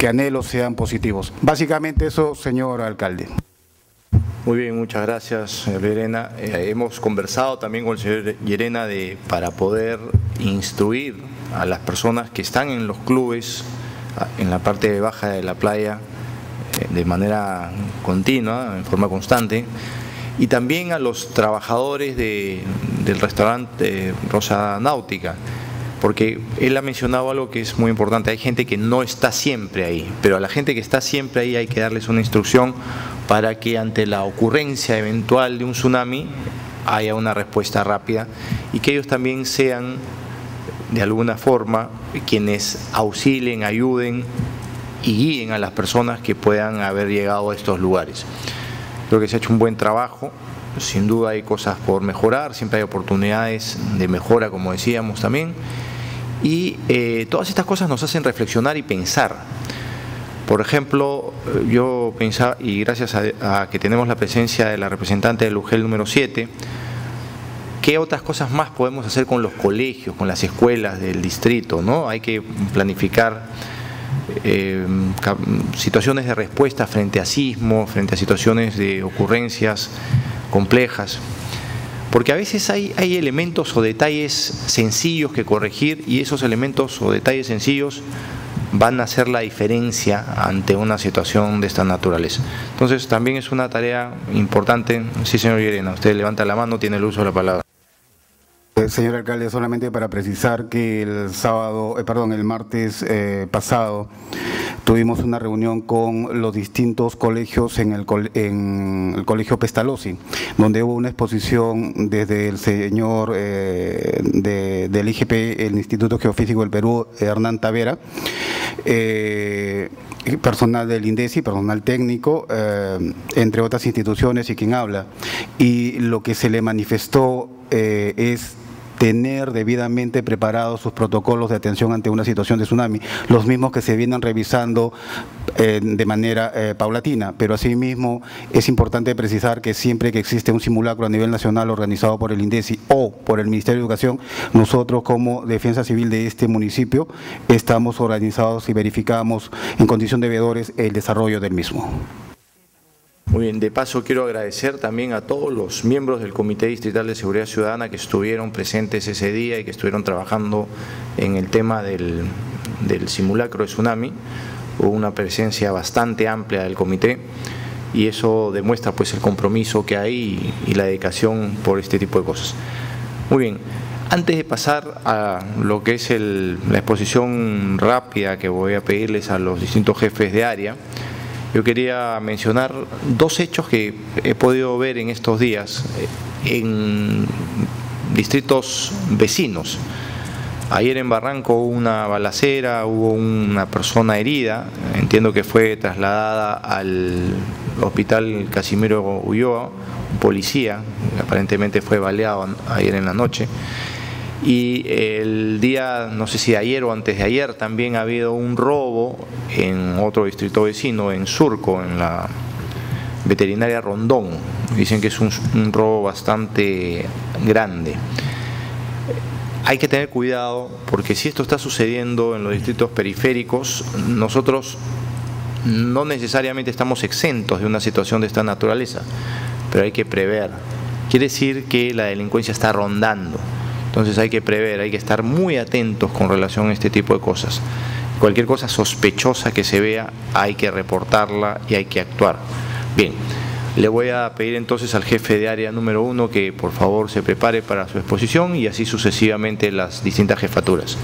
que anhelo sean positivos. Básicamente eso, señor alcalde. Muy bien, muchas gracias, señor Llerena. Hemos conversado también con el señor Llerena para poder instruir a las personas que están en los clubes, en la parte baja de la playa, de manera continua, en forma constante, y también a los trabajadores del restaurante Rosa Náutica, porque él ha mencionado algo que es muy importante. Hay gente que no está siempre ahí, pero a la gente que está siempre ahí hay que darles una instrucción para que ante la ocurrencia eventual de un tsunami haya una respuesta rápida y que ellos también sean de alguna forma quienes auxilien, ayuden y guíen a las personas que puedan haber llegado a estos lugares. Creo que se ha hecho un buen trabajo, sin duda hay cosas por mejorar, siempre hay oportunidades de mejora, como decíamos también, y todas estas cosas nos hacen reflexionar y pensar. Por ejemplo, yo pensaba, y gracias a que tenemos la presencia de la representante del UGEL número 7, ¿qué otras cosas más podemos hacer con los colegios, con las escuelas del distrito, ¿no? Hay que planificar situaciones de respuesta frente a sismos, frente a situaciones de ocurrencias complejas, porque a veces hay elementos o detalles sencillos que corregir y esos elementos o detalles sencillos van a hacer la diferencia ante una situación de esta naturaleza. Entonces también es una tarea importante. Sí, señor Llerena, usted levanta la mano, tiene el uso de la palabra. Señor alcalde, solamente para precisar que el martes pasado tuvimos una reunión con los distintos colegios en el colegio Pestalozzi, donde hubo una exposición desde el señor del IGP, el Instituto Geofísico del Perú, Hernán Tavera, personal del INDECI, personal técnico, entre otras instituciones y quien habla. Y lo que se le manifestó es tener debidamente preparados sus protocolos de atención ante una situación de tsunami, los mismos que se vienen revisando de manera paulatina, pero asimismo es importante precisar que siempre que existe un simulacro a nivel nacional organizado por el INDECI o por el Ministerio de Educación, nosotros como Defensa Civil de este municipio estamos organizados y verificamos en condición de veedores el desarrollo del mismo. Muy bien, de paso quiero agradecer también a todos los miembros del Comité Distrital de Seguridad Ciudadana que estuvieron presentes ese día y que estuvieron trabajando en el tema del simulacro de tsunami. Hubo una presencia bastante amplia del comité y eso demuestra pues el compromiso que hay y la dedicación por este tipo de cosas. Muy bien, antes de pasar a lo que es la exposición rápida que voy a pedirles a los distintos jefes de área, yo quería mencionar dos hechos que he podido ver en estos días en distritos vecinos. Ayer en Barranco hubo una balacera, hubo una persona herida, entiendo que fue trasladada al hospital Casimiro Ulloa, un policía, aparentemente fue baleado ayer en la noche. Y el día, no sé si ayer o antes de ayer, también ha habido un robo en otro distrito vecino, en Surco, en la veterinaria Rondón. Dicen que es un robo bastante grande. Hay que tener cuidado porque si esto está sucediendo en los distritos periféricos, nosotros no necesariamente estamos exentos de una situación de esta naturaleza, pero hay que prever. Quiere decir que la delincuencia está rondando. Entonces hay que prever, hay que estar muy atentos con relación a este tipo de cosas. Cualquier cosa sospechosa que se vea hay que reportarla y hay que actuar. Bien, le voy a pedir entonces al jefe de área número 1 que por favor se prepare para su exposición y así sucesivamente las distintas jefaturas.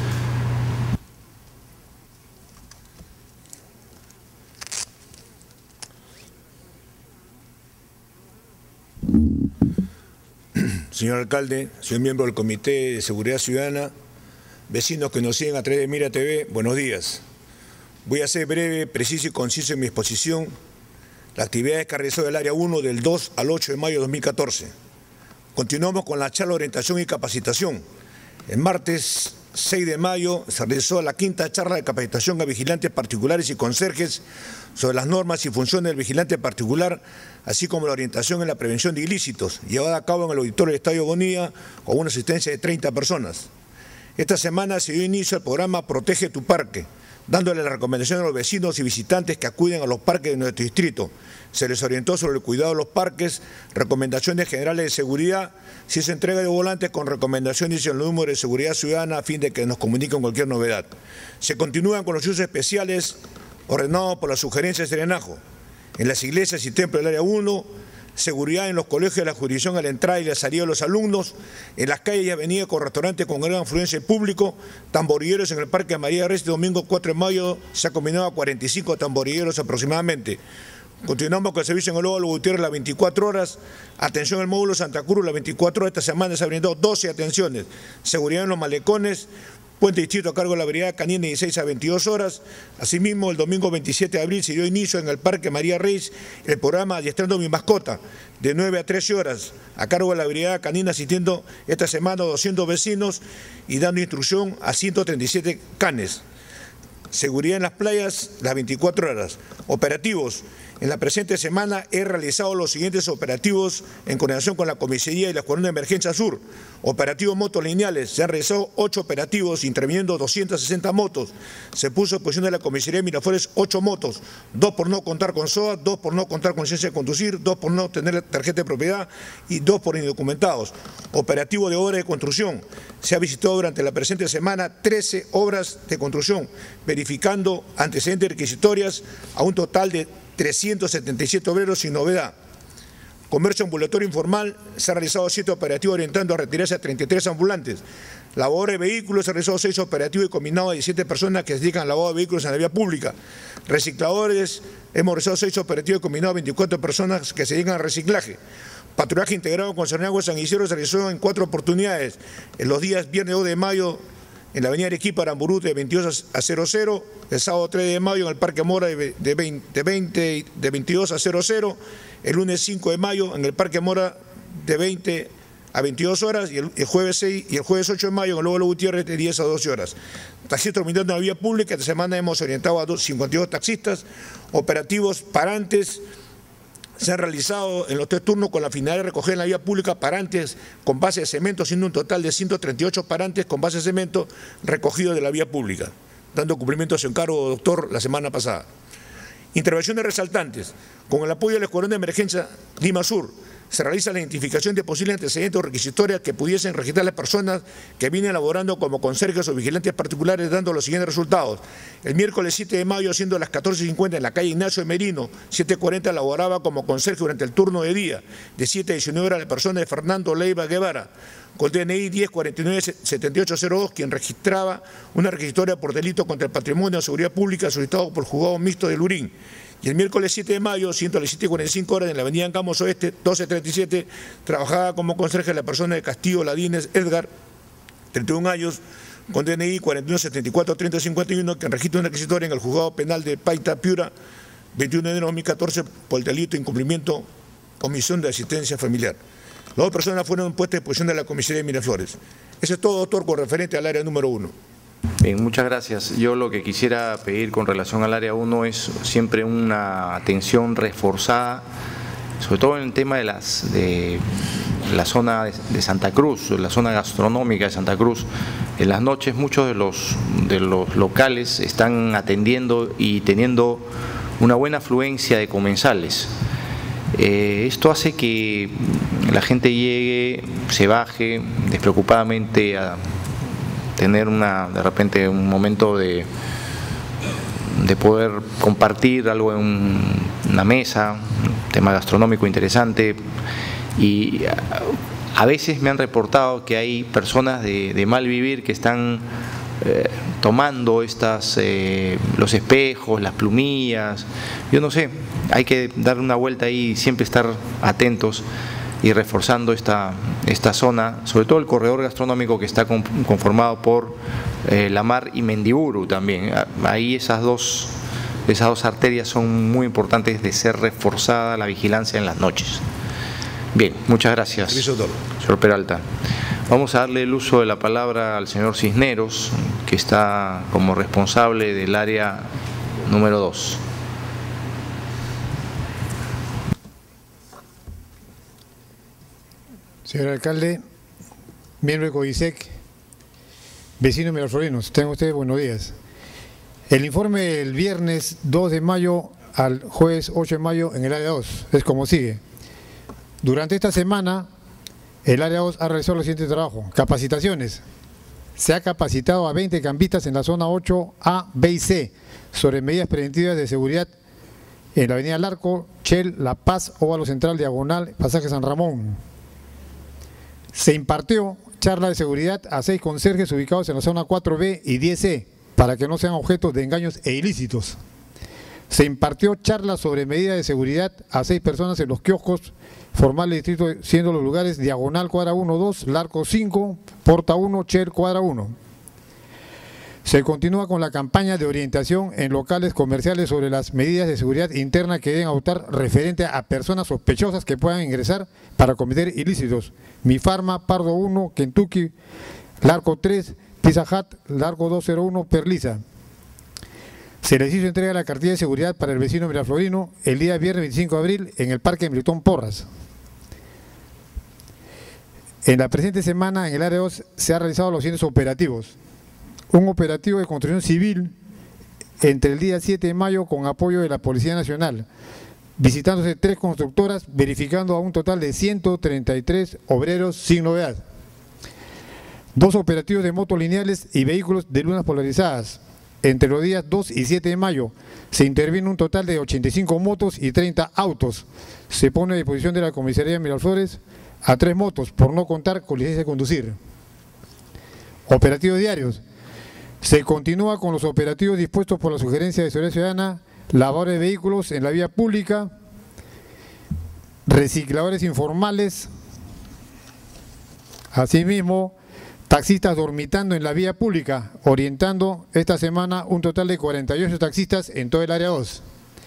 Señor alcalde, soy miembro del Comité de Seguridad Ciudadana, vecinos que nos siguen a través de Mira TV, buenos días. Voy a ser breve, preciso y conciso en mi exposición. La actividad que realizó el área 1 del 2 al 8 de mayo de 2014. Continuamos con la charla de orientación y capacitación. El martes 6 de mayo se realizó la quinta charla de capacitación a vigilantes particulares y conserjes sobre las normas y funciones del vigilante particular, así como la orientación en la prevención de ilícitos, llevada a cabo en el auditorio del Estadio Bonilla con una asistencia de 30 personas. Esta semana se dio inicio al programa Protege tu Parque, dándole la recomendación a los vecinos y visitantes que acuden a los parques de nuestro distrito. Se les orientó sobre el cuidado de los parques, recomendaciones generales de seguridad, si se entrega de volantes con recomendaciones y el número de seguridad ciudadana a fin de que nos comuniquen cualquier novedad. Se continúan con los usos especiales ordenados por la sugerencia de Serenajo. En las iglesias y templos del área 1, seguridad en los colegios de la jurisdicción a la entrada y la salida de los alumnos, en las calles y avenidas con restaurantes con gran afluencia de público, tamborilleros en el Parque María Reyes, domingo 4 de mayo se ha combinado a 45 tamborilleros aproximadamente. Continuamos con el servicio en el Óvalo Gutiérrez las 24 horas, atención al módulo Santa Cruz las 24 horas, esta semana se han brindado 12 atenciones, seguridad en los malecones, Puente Distrito a cargo de la Brigada Canina 16 a 22 horas. Asimismo, el domingo 27 de abril se dio inicio en el Parque María Reyes el programa Adiestrando mi mascota, de 9 a 13 horas, a cargo de la Brigada Canina, asistiendo esta semana a 200 vecinos y dando instrucción a 137 canes. Seguridad en las playas las 24 horas. Operativos. En la presente semana he realizado los siguientes operativos en coordinación con la Comisaría y la Escuadrón de Emergencia Sur. Operativos motos lineales. Se han realizado 8 operativos, interviniendo 260 motos. Se puso a posición de la Comisaría de Miraflores 8 motos. 2 por no contar con SOA, 2 por no contar con licencia de conducir, 2 por no tener tarjeta de propiedad y 2 por indocumentados. Operativo de obra de construcción. Se ha visitado durante la presente semana 13 obras de construcción, verificando antecedentes requisitorias a un total de 377 obreros sin novedad. Comercio ambulatorio informal, se ha realizado 7 operativos orientando a retirarse a 33 ambulantes. Lavadora de vehículos, se ha realizado 6 operativos y combinado a 17 personas que se dedican al lavado de vehículos en la vía pública. Recicladores, hemos realizado 6 operativos y combinado a 24 personas que se dedican al reciclaje. Patrullaje integrado con Serenagua San Isidro se realizó en 4 oportunidades. En los días viernes 2 de mayo en la avenida Arequipa, Aramburú, de 22 a 00, el sábado 3 de mayo en el Parque Mora de 22 a 00, el lunes 5 de mayo en el Parque Mora de 20 a 22 horas y el jueves 6 y el jueves 8 de mayo en el Óvalo Gutiérrez de 10 a 12 horas. Taxistas dominando la vía pública, esta semana hemos orientado a 52 taxistas, operativos parantes. Se han realizado en los 3 turnos con la finalidad de recoger en la vía pública parantes con base de cemento, siendo un total de 138 parantes con base de cemento recogidos de la vía pública, dando cumplimiento a su encargo, doctor, la semana pasada. Intervenciones resaltantes. Con el apoyo del Escuadrón de Emergencia Lima Sur, se realiza la identificación de posibles antecedentes o requisitorias que pudiesen registrar las personas que vienen laborando como conserjes o vigilantes particulares, dando los siguientes resultados. El miércoles 7 de mayo, siendo las 14:50 en la calle Ignacio de Merino, 7:40 laboraba como conserje durante el turno de día. De 7 a 19 horas la persona de Fernando Leiva Guevara, con DNI 1049-7802, quien registraba una requisitoria por delito contra el patrimonio de seguridad pública solicitado por el juzgado mixto de Lurín. Y el miércoles 7 de mayo, siendo las 7:45 horas en la avenida Campos Oeste, 1237, trabajaba como conserje la persona de Castillo Ladines Edgar, 31 años, con DNI 4174-3051, que registra una requisitoria en el juzgado penal de Paita, Piura, 21 de enero de 2014, por el delito de incumplimiento, omisión de asistencia familiar. Las 2 personas fueron puestas en posición de la Comisaría de Miraflores. Eso es todo, doctor, con referente al área número 1. Bien, muchas gracias. Yo lo que quisiera pedir con relación al área 1 es siempre una atención reforzada, sobre todo en el tema de la zona de Santa Cruz, la zona gastronómica de Santa Cruz. En las noches muchos de los locales están atendiendo y teniendo una buena afluencia de comensales. Esto hace que la gente llegue, se baje despreocupadamente a tener de repente un momento de poder compartir algo en una mesa, un tema gastronómico interesante, y a veces me han reportado que hay personas de mal vivir que están tomando los espejos, las plumillas, yo no sé, hay que dar una vuelta ahí y siempre estar atentos y reforzando esta zona, sobre todo el corredor gastronómico que está conformado por La Mar y Mendiburu también. Ahí esas dos arterias son muy importantes de ser reforzada la vigilancia en las noches. Bien, muchas gracias, señor Peralta. Vamos a darle el uso de la palabra al señor Cisneros, que está como responsable del área número 2. Señor alcalde, miembro de CODISEC, vecinos miraflorinos, tengan ustedes buenos días. El informe del viernes 2 de mayo al jueves 8 de mayo en el área 2 es como sigue. Durante esta semana, el área 2 ha realizado los siguientes trabajos. Capacitaciones. Se ha capacitado a 20 campistas en la zona 8A, B y C sobre medidas preventivas de seguridad en la avenida Larco, Chel, La Paz, Óvalo Central, Diagonal, Pasaje San Ramón. Se impartió charla de seguridad a 6 conserjes ubicados en la zona 4B y 10C para que no sean objetos de engaños e ilícitos. Se impartió charla sobre medidas de seguridad a 6 personas en los kioscos formales del distrito, siendo los lugares Diagonal Cuadra 1, 2, Larco 5, Porta 1, Chel Cuadra 1. Se continúa con la campaña de orientación en locales comerciales sobre las medidas de seguridad interna que deben adoptar referente a personas sospechosas que puedan ingresar para cometer ilícitos. Mi Farma, Pardo 1, Kentucky, Larco 3, Pizza Hut, Larco 201, Perlisa. Se les hizo entrega de la cartilla de seguridad para el vecino miraflorino el día viernes 25 de abril en el Parque Milton Porras. En la presente semana en el área 2 se han realizado los siguientes operativos. Un operativo de construcción civil entre el día 7 de mayo con apoyo de la Policía Nacional, visitándose 3 constructoras, verificando a un total de 133 obreros sin novedad. 2 operativos de motos lineales y vehículos de lunas polarizadas. Entre los días 2 y 7 de mayo se interviene un total de 85 motos y 30 autos. Se pone a disposición de la Comisaría de Miraflores a 3 motos, por no contar con licencia de conducir. Operativos diarios. Se continúa con los operativos dispuestos por la Sugerencia de Seguridad Ciudadana, lavadores de vehículos en la vía pública, recicladores informales, asimismo, taxistas dormitando en la vía pública, orientando esta semana un total de 48 taxistas en todo el área 2.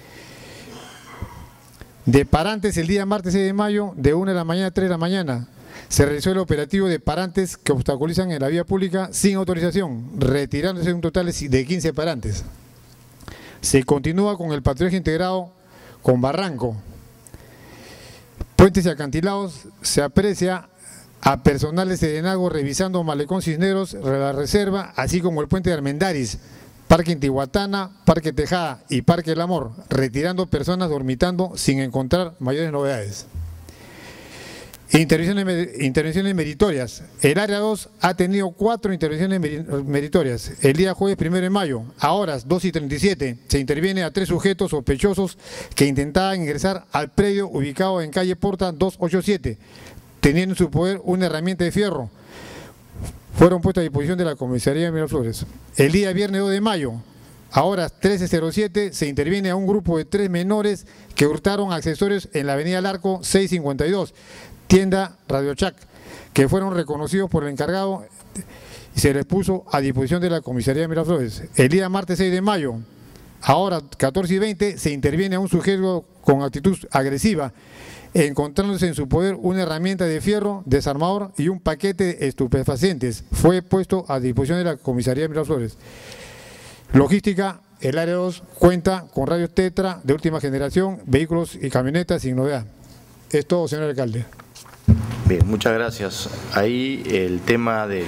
De parantes el día martes 6 de mayo, de 1 de la mañana a 3 de la mañana, se realizó el operativo de parantes que obstaculizan en la vía pública sin autorización, retirándose un total de 15 parantes. Se continúa con el patrullaje integrado con Barranco. Puentes y acantilados se aprecia a personal de Serenazgo revisando Malecón Cisneros, la Reserva, así como el puente de Armendáriz, Parque Intihuatana, Parque Tejada y Parque El Amor, retirando personas dormitando sin encontrar mayores novedades. Intervenciones meritorias. El área 2 ha tenido 4 intervenciones meritorias. El día jueves 1 de mayo, a horas 2:37, se interviene a 3 sujetos sospechosos que intentaban ingresar al predio ubicado en calle Porta 287, teniendo en su poder una herramienta de fierro. Fueron puestas a disposición de la Comisaría de Miraflores. El día viernes 2 de mayo, a horas 13:07, se interviene a un grupo de 3 menores que hurtaron accesorios en la avenida Larco 652, tienda Radio Chac, que fueron reconocidos por el encargado y se les puso a disposición de la Comisaría de Miraflores. El día martes 6 de mayo, a horas 14:20, se interviene a un sujeto con actitud agresiva, encontrándose en su poder una herramienta de fierro, desarmador y un paquete de estupefacientes. Fue puesto a disposición de la Comisaría de Miraflores. Logística, el área 2 cuenta con radios Tetra de última generación, vehículos y camionetas sin novedad. Es todo, señor alcalde. Bien, muchas gracias. Ahí el tema de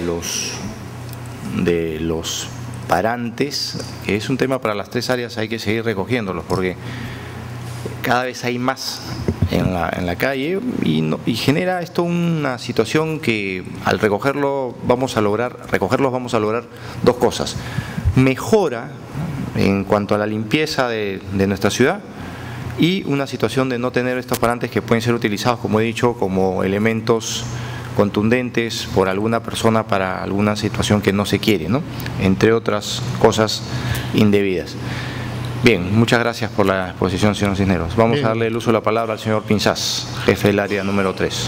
los parantes, que es un tema para las 3 áreas, hay que seguir recogiéndolos porque cada vez hay más en la calle y genera esto una situación que al recogerlos vamos a lograr 2 cosas. Mejora en cuanto a la limpieza de nuestra ciudad y una situación de no tener estos parantes que pueden ser utilizados, como he dicho, como elementos contundentes por alguna persona para alguna situación que no se quiere, ¿no? Entre otras cosas indebidas. Bien, muchas gracias por la exposición, señor Cisneros. Vamos a darle el uso de la palabra al señor Pinzás, jefe del área número 3.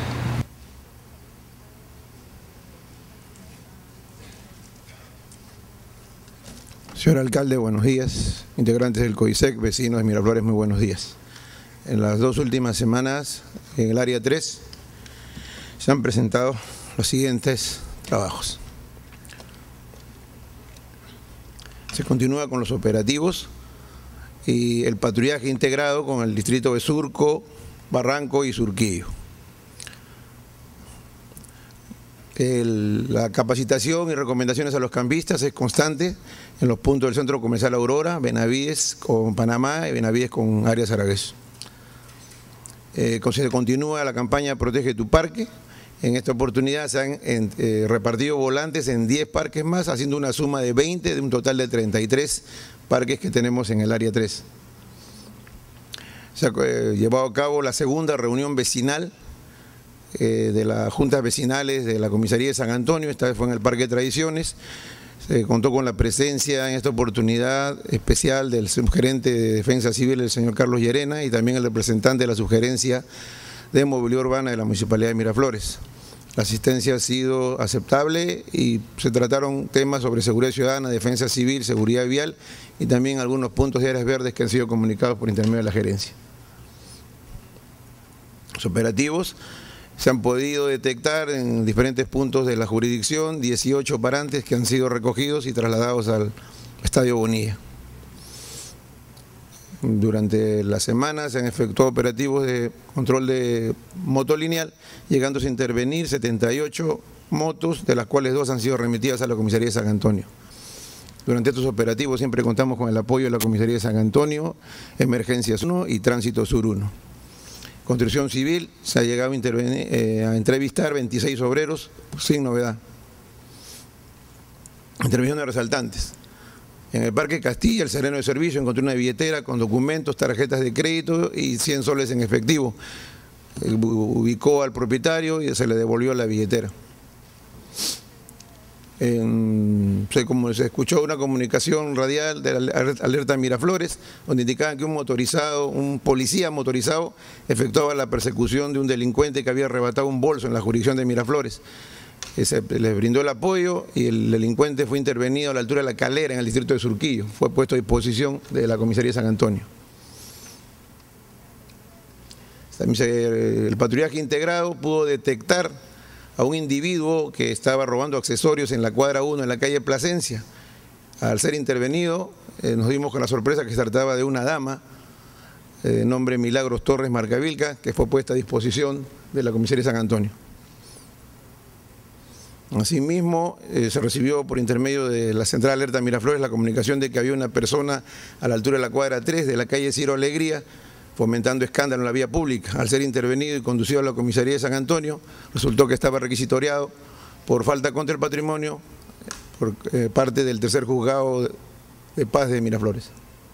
Señor alcalde, buenos días. Integrantes del CODISEC, vecinos de Miraflores, muy buenos días. En las 2 últimas semanas, en el área 3, se han presentado los siguientes trabajos. Se continúa con los operativos y el patrullaje integrado con el distrito de Surco, Barranco y Surquillo. que la capacitación y recomendaciones a los cambistas es constante en los puntos del Centro Comercial Aurora, Benavides con Panamá y Benavides con Arias Aragués. Se continúa la campaña Protege tu Parque. En esta oportunidad se han repartido volantes en 10 parques más, haciendo una suma de 20 de un total de 33 parques que tenemos en el área 3. Se ha llevado a cabo la segunda reunión vecinal de las juntas vecinales de la Comisaría de San Antonio. Esta vez fue en el Parque Tradiciones. Se contó con la presencia en esta oportunidad especial del subgerente de Defensa Civil, el señor Carlos Llerena, y también el representante de la Subgerencia de Movilidad Urbana de la Municipalidad de Miraflores. La asistencia ha sido aceptable y se trataron temas sobre seguridad ciudadana, defensa civil, seguridad vial y también algunos puntos de áreas verdes que han sido comunicados por intermedio de la gerencia. Los operativos se han podido detectar en diferentes puntos de la jurisdicción, 18 parantes que han sido recogidos y trasladados al Estadio Bonilla. Durante la semana se han efectuado operativos de control de moto lineal, llegándose a intervenir 78 motos, de las cuales 2 han sido remitidas a la Comisaría de San Antonio. Durante estos operativos siempre contamos con el apoyo de la Comisaría de San Antonio, Emergencias 1 y Tránsito Sur 1. Construcción Civil, se ha llegado a entrevistar 26 obreros sin novedad. Intervención de resaltantes. En el Parque Castilla, el sereno de servicio encontró una billetera con documentos, tarjetas de crédito y 100 soles en efectivo. Ubicó al propietario y se le devolvió la billetera. Como se escuchó una comunicación radial de la alerta Miraflores, donde indicaban que un policía motorizado efectuaba la persecución de un delincuente que había arrebatado un bolso en la jurisdicción de Miraflores. Se les brindó el apoyo y el delincuente fue intervenido a la altura de La Calera, en el distrito de Surquillo. Fue puesto a disposición de la Comisaría de San Antonio. El patrullaje integrado pudo detectar a un individuo que estaba robando accesorios en la cuadra 1, en la calle Plasencia. Al ser intervenido, nos dimos con la sorpresa que se trataba de una dama, de nombre Milagros Torres Marcavilca, que fue puesta a disposición de la Comisaría de San Antonio. Asimismo, se recibió por intermedio de la Central Alerta Miraflores la comunicación de que había una persona a la altura de la cuadra 3 de la calle Ciro Alegría, fomentando escándalo en la vía pública. Al ser intervenido y conducido a la Comisaría de San Antonio, resultó que estaba requisitoriado por falta contra el patrimonio por parte del tercer juzgado de paz de Miraflores.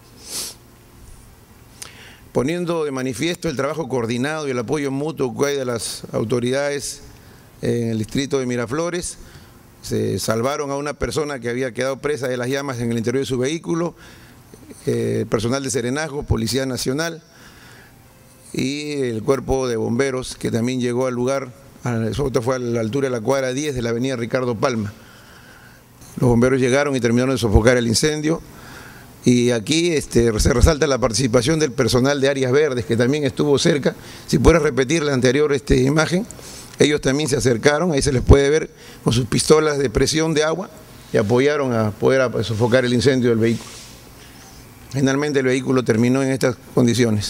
Poniendo de manifiesto el trabajo coordinado y el apoyo mutuo que hay de las autoridades en el distrito de Miraflores, se salvaron a una persona que había quedado presa de las llamas en el interior de su vehículo, personal de Serenazgo, Policía Nacional y el cuerpo de bomberos que también llegó al lugar. Eso fue a la altura de la cuadra 10 de la avenida Ricardo Palma. Los bomberos llegaron y terminaron de sofocar el incendio. Y aquí se resalta la participación del personal de áreas verdes que también estuvo cerca. Si puedes repetir la anterior imagen, ellos también se acercaron, ahí se les puede ver con sus pistolas de presión de agua y apoyaron a poder sofocar el incendio del vehículo. Finalmente el vehículo terminó en estas condiciones.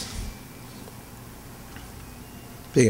Sigue.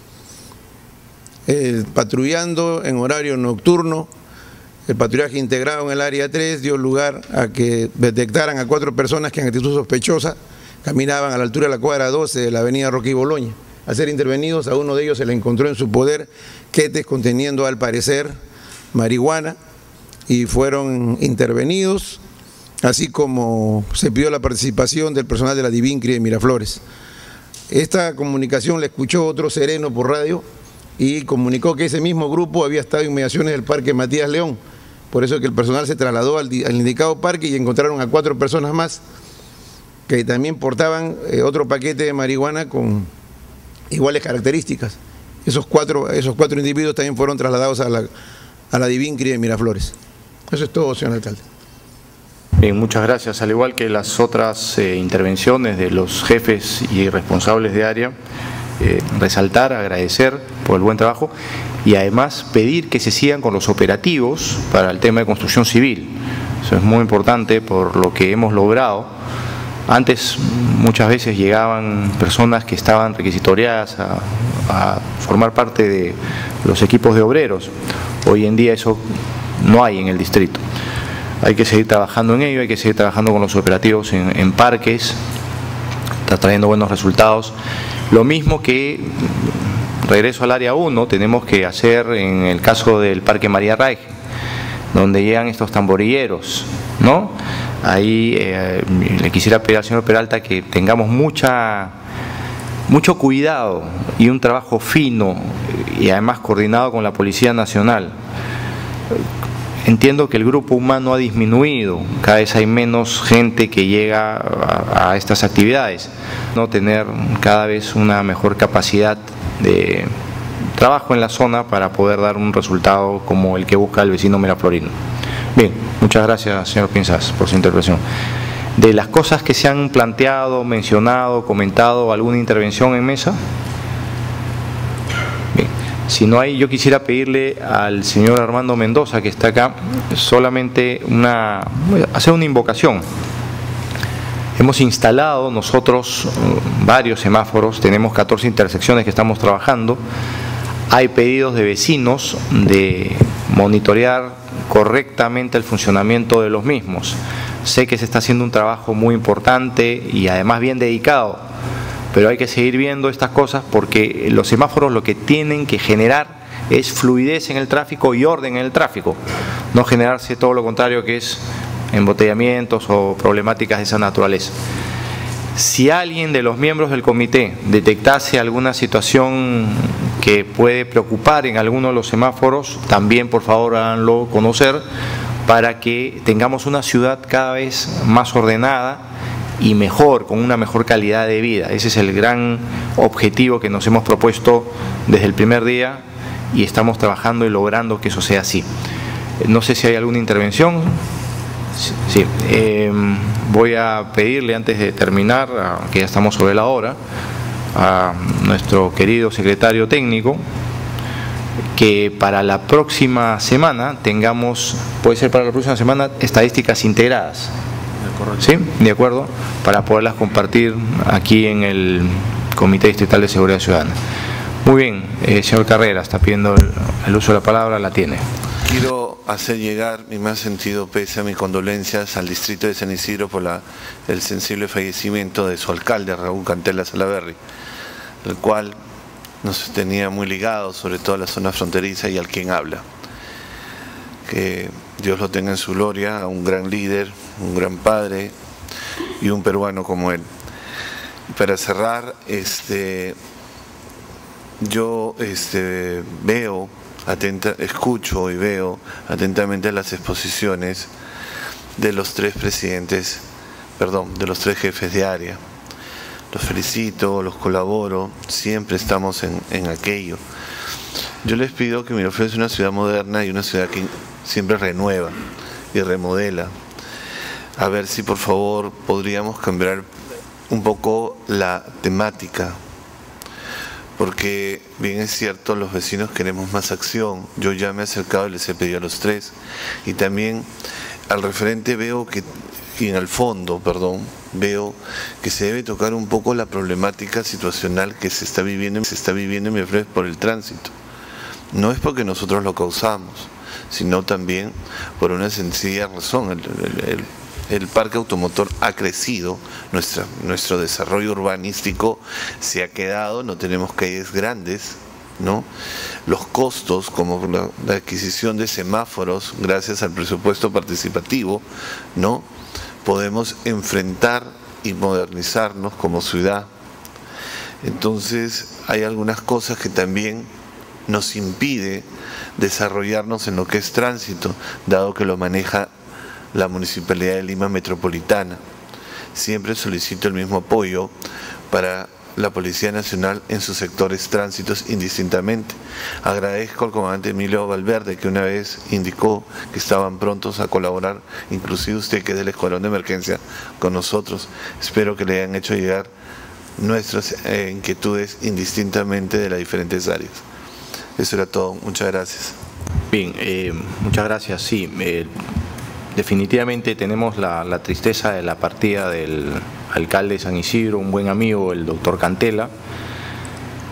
Patrullando en horario nocturno, el patrullaje integrado en el área 3 dio lugar a que detectaran a 4 personas que en actitud sospechosa caminaban a la altura de la cuadra 12 de la avenida Roque y Boloña. Al ser intervenidos, a uno de ellos se le encontró en su poder quetes conteniendo al parecer marihuana y fueron intervenidos, así como se pidió la participación del personal de la Divincri de Miraflores. Esta comunicación la escuchó otro sereno por radio y comunicó que ese mismo grupo había estado en inmediaciones del Parque Matías León. Por eso que el personal se trasladó al indicado parque y encontraron a 4 personas más que también portaban otro paquete de marihuana con iguales características. Esos cuatro individuos también fueron trasladados a la Divincri de Miraflores. Eso es todo, señor alcalde. Bien, muchas gracias. Al igual que las otras intervenciones de los jefes y responsables de área, resaltar, agradecer por el buen trabajo y además pedir que se sigan con los operativos para el tema de construcción civil. Eso es muy importante por lo que hemos logrado. Antes muchas veces llegaban personas que estaban requisitoriadas a formar parte de los equipos de obreros. Hoy en día eso no hay en el distrito. Hay que seguir trabajando en ello, hay que seguir trabajando con los operativos en parques, está trayendo buenos resultados. Lo mismo que, regreso al área 1, tenemos que hacer en el caso del Parque María Raige, donde llegan estos tamborilleros, ¿no? Ahí le quisiera pedir al señor Peralta que tengamos mucho cuidado y un trabajo fino y además coordinado con la Policía Nacional. Entiendo que el grupo humano ha disminuido, cada vez hay menos gente que llega a estas actividades, no tener cada vez una mejor capacidad de trabajo en la zona para poder dar un resultado como el que busca el vecino Miraflorino. Bien, muchas gracias, señor Pinzas, por su intervención. De las cosas que se han planteado, mencionado, comentado, ¿alguna intervención en mesa? Bien, si no hay, yo quisiera pedirle al señor Armando Mendoza, que está acá, solamente hacer una invocación. Hemos instalado nosotros varios semáforos, tenemos 14 intersecciones que estamos trabajando. Hay pedidos de vecinos de monitorear correctamente el funcionamiento de los mismos. Sé que se está haciendo un trabajo muy importante y además bien dedicado, pero hay que seguir viendo estas cosas porque los semáforos lo que tienen que generar es fluidez en el tráfico y orden en el tráfico, no generarse todo lo contrario, que es embotellamientos o problemáticas de esa naturaleza. Si alguien de los miembros del comité detectase alguna situación que puede preocupar en alguno de los semáforos, también por favor háganlo conocer para que tengamos una ciudad cada vez más ordenada y mejor, con una mejor calidad de vida. Ese es el gran objetivo que nos hemos propuesto desde el primer día y estamos trabajando y logrando que eso sea así. No sé si hay alguna intervención. Sí, voy a pedirle antes de terminar, que ya estamos sobre la hora, a nuestro querido secretario técnico que para la próxima semana tengamos, puede ser para la próxima semana, estadísticas integradas. ¿Sí? ¿De acuerdo? Para poderlas compartir aquí en el Comité Distrital de Seguridad Ciudadana. Muy bien, señor Carrera, está pidiendo el uso de la palabra, la tiene. Quiero hacer llegar mi más sentido pésame y condolencias al distrito de San Isidro por el sensible fallecimiento de su alcalde, Raúl Cantela Salaverry, el cual nos tenía muy ligados, sobre todo a la zona fronteriza y al quien habla. Que Dios lo tenga en su gloria, a un gran líder, un gran padre y un peruano como él. Para cerrar, yo escucho y veo atentamente las exposiciones de los tres presidentes, de los tres jefes de área. Los felicito, los colaboro, siempre estamos en aquello. Yo les pido que Miraflores es una ciudad moderna y una ciudad que siempre renueva y remodela. A ver si por favor podríamos cambiar un poco la temática, porque bien es cierto, los vecinos queremos más acción. Yo ya me he acercado y les he pedido a los tres, y también al referente veo que, y en el fondo, veo que se debe tocar un poco la problemática situacional que se está viviendo en Miraflores por el tránsito. No es porque nosotros lo causamos, sino también por una sencilla razón. El parque automotor ha crecido, nuestro desarrollo urbanístico se ha quedado, no tenemos calles grandes, ¿no? Los costos, como la adquisición de semáforos, gracias al presupuesto participativo, ¿no? Podemos enfrentar y modernizarnos como ciudad. Entonces hay algunas cosas que también nos impide desarrollarnos en lo que es tránsito, dado que lo maneja la Municipalidad de Lima Metropolitana. Siempre solicito el mismo apoyo para la Policía Nacional en sus sectores tránsitos indistintamente. Agradezco al comandante Emilio Valverde, que una vez indicó que estaban prontos a colaborar, inclusive usted, que es del Escuadrón de Emergencia, con nosotros. Espero que le hayan hecho llegar nuestras inquietudes indistintamente de las diferentes áreas. Eso era todo. Muchas gracias. Bien, muchas gracias. Sí, definitivamente tenemos la tristeza de la partida del alcalde de San Isidro, un buen amigo, el doctor Cantela.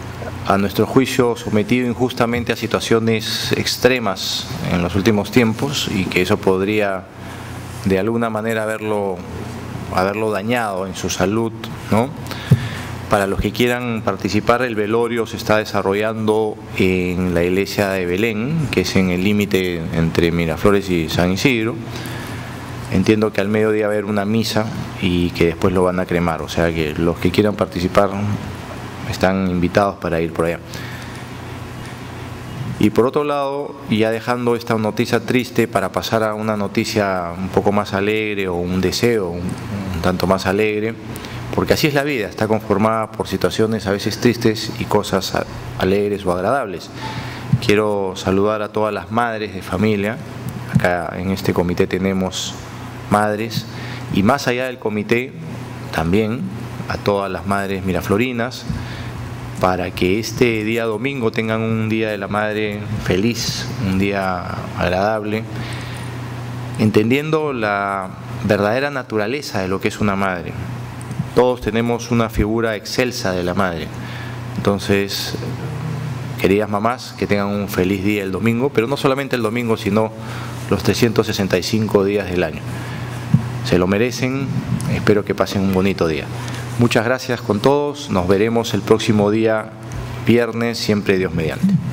a nuestro juicio, sometido injustamente a situaciones extremas en los últimos tiempos y que eso podría de alguna manera haberlo dañado en su salud, ¿no? Para los que quieran participar, el velorio se está desarrollando en la iglesia de Belén, que es en el límite entre Miraflores y San Isidro. Entiendo que al mediodía va a haber una misa y que después lo van a cremar, o sea que los que quieran participar están invitados para ir por allá. Y por otro lado, ya dejando esta noticia triste para pasar a una noticia un poco más alegre o un deseo un tanto más alegre, porque así es la vida, está conformada por situaciones a veces tristes y cosas alegres o agradables. Quiero saludar a todas las madres de familia. Acá en este comité tenemos madres y más allá del comité también a todas las madres miraflorinas, para que este día domingo tengan un día de la madre feliz, un día agradable, entendiendo la verdadera naturaleza de lo que es una madre. Todos tenemos una figura excelsa de la madre. Entonces, queridas mamás, que tengan un feliz día el domingo, pero no solamente el domingo, sino los 365 días del año. Se lo merecen, espero que pasen un bonito día. Muchas gracias con todos, nos veremos el próximo día, viernes, siempre Dios mediante.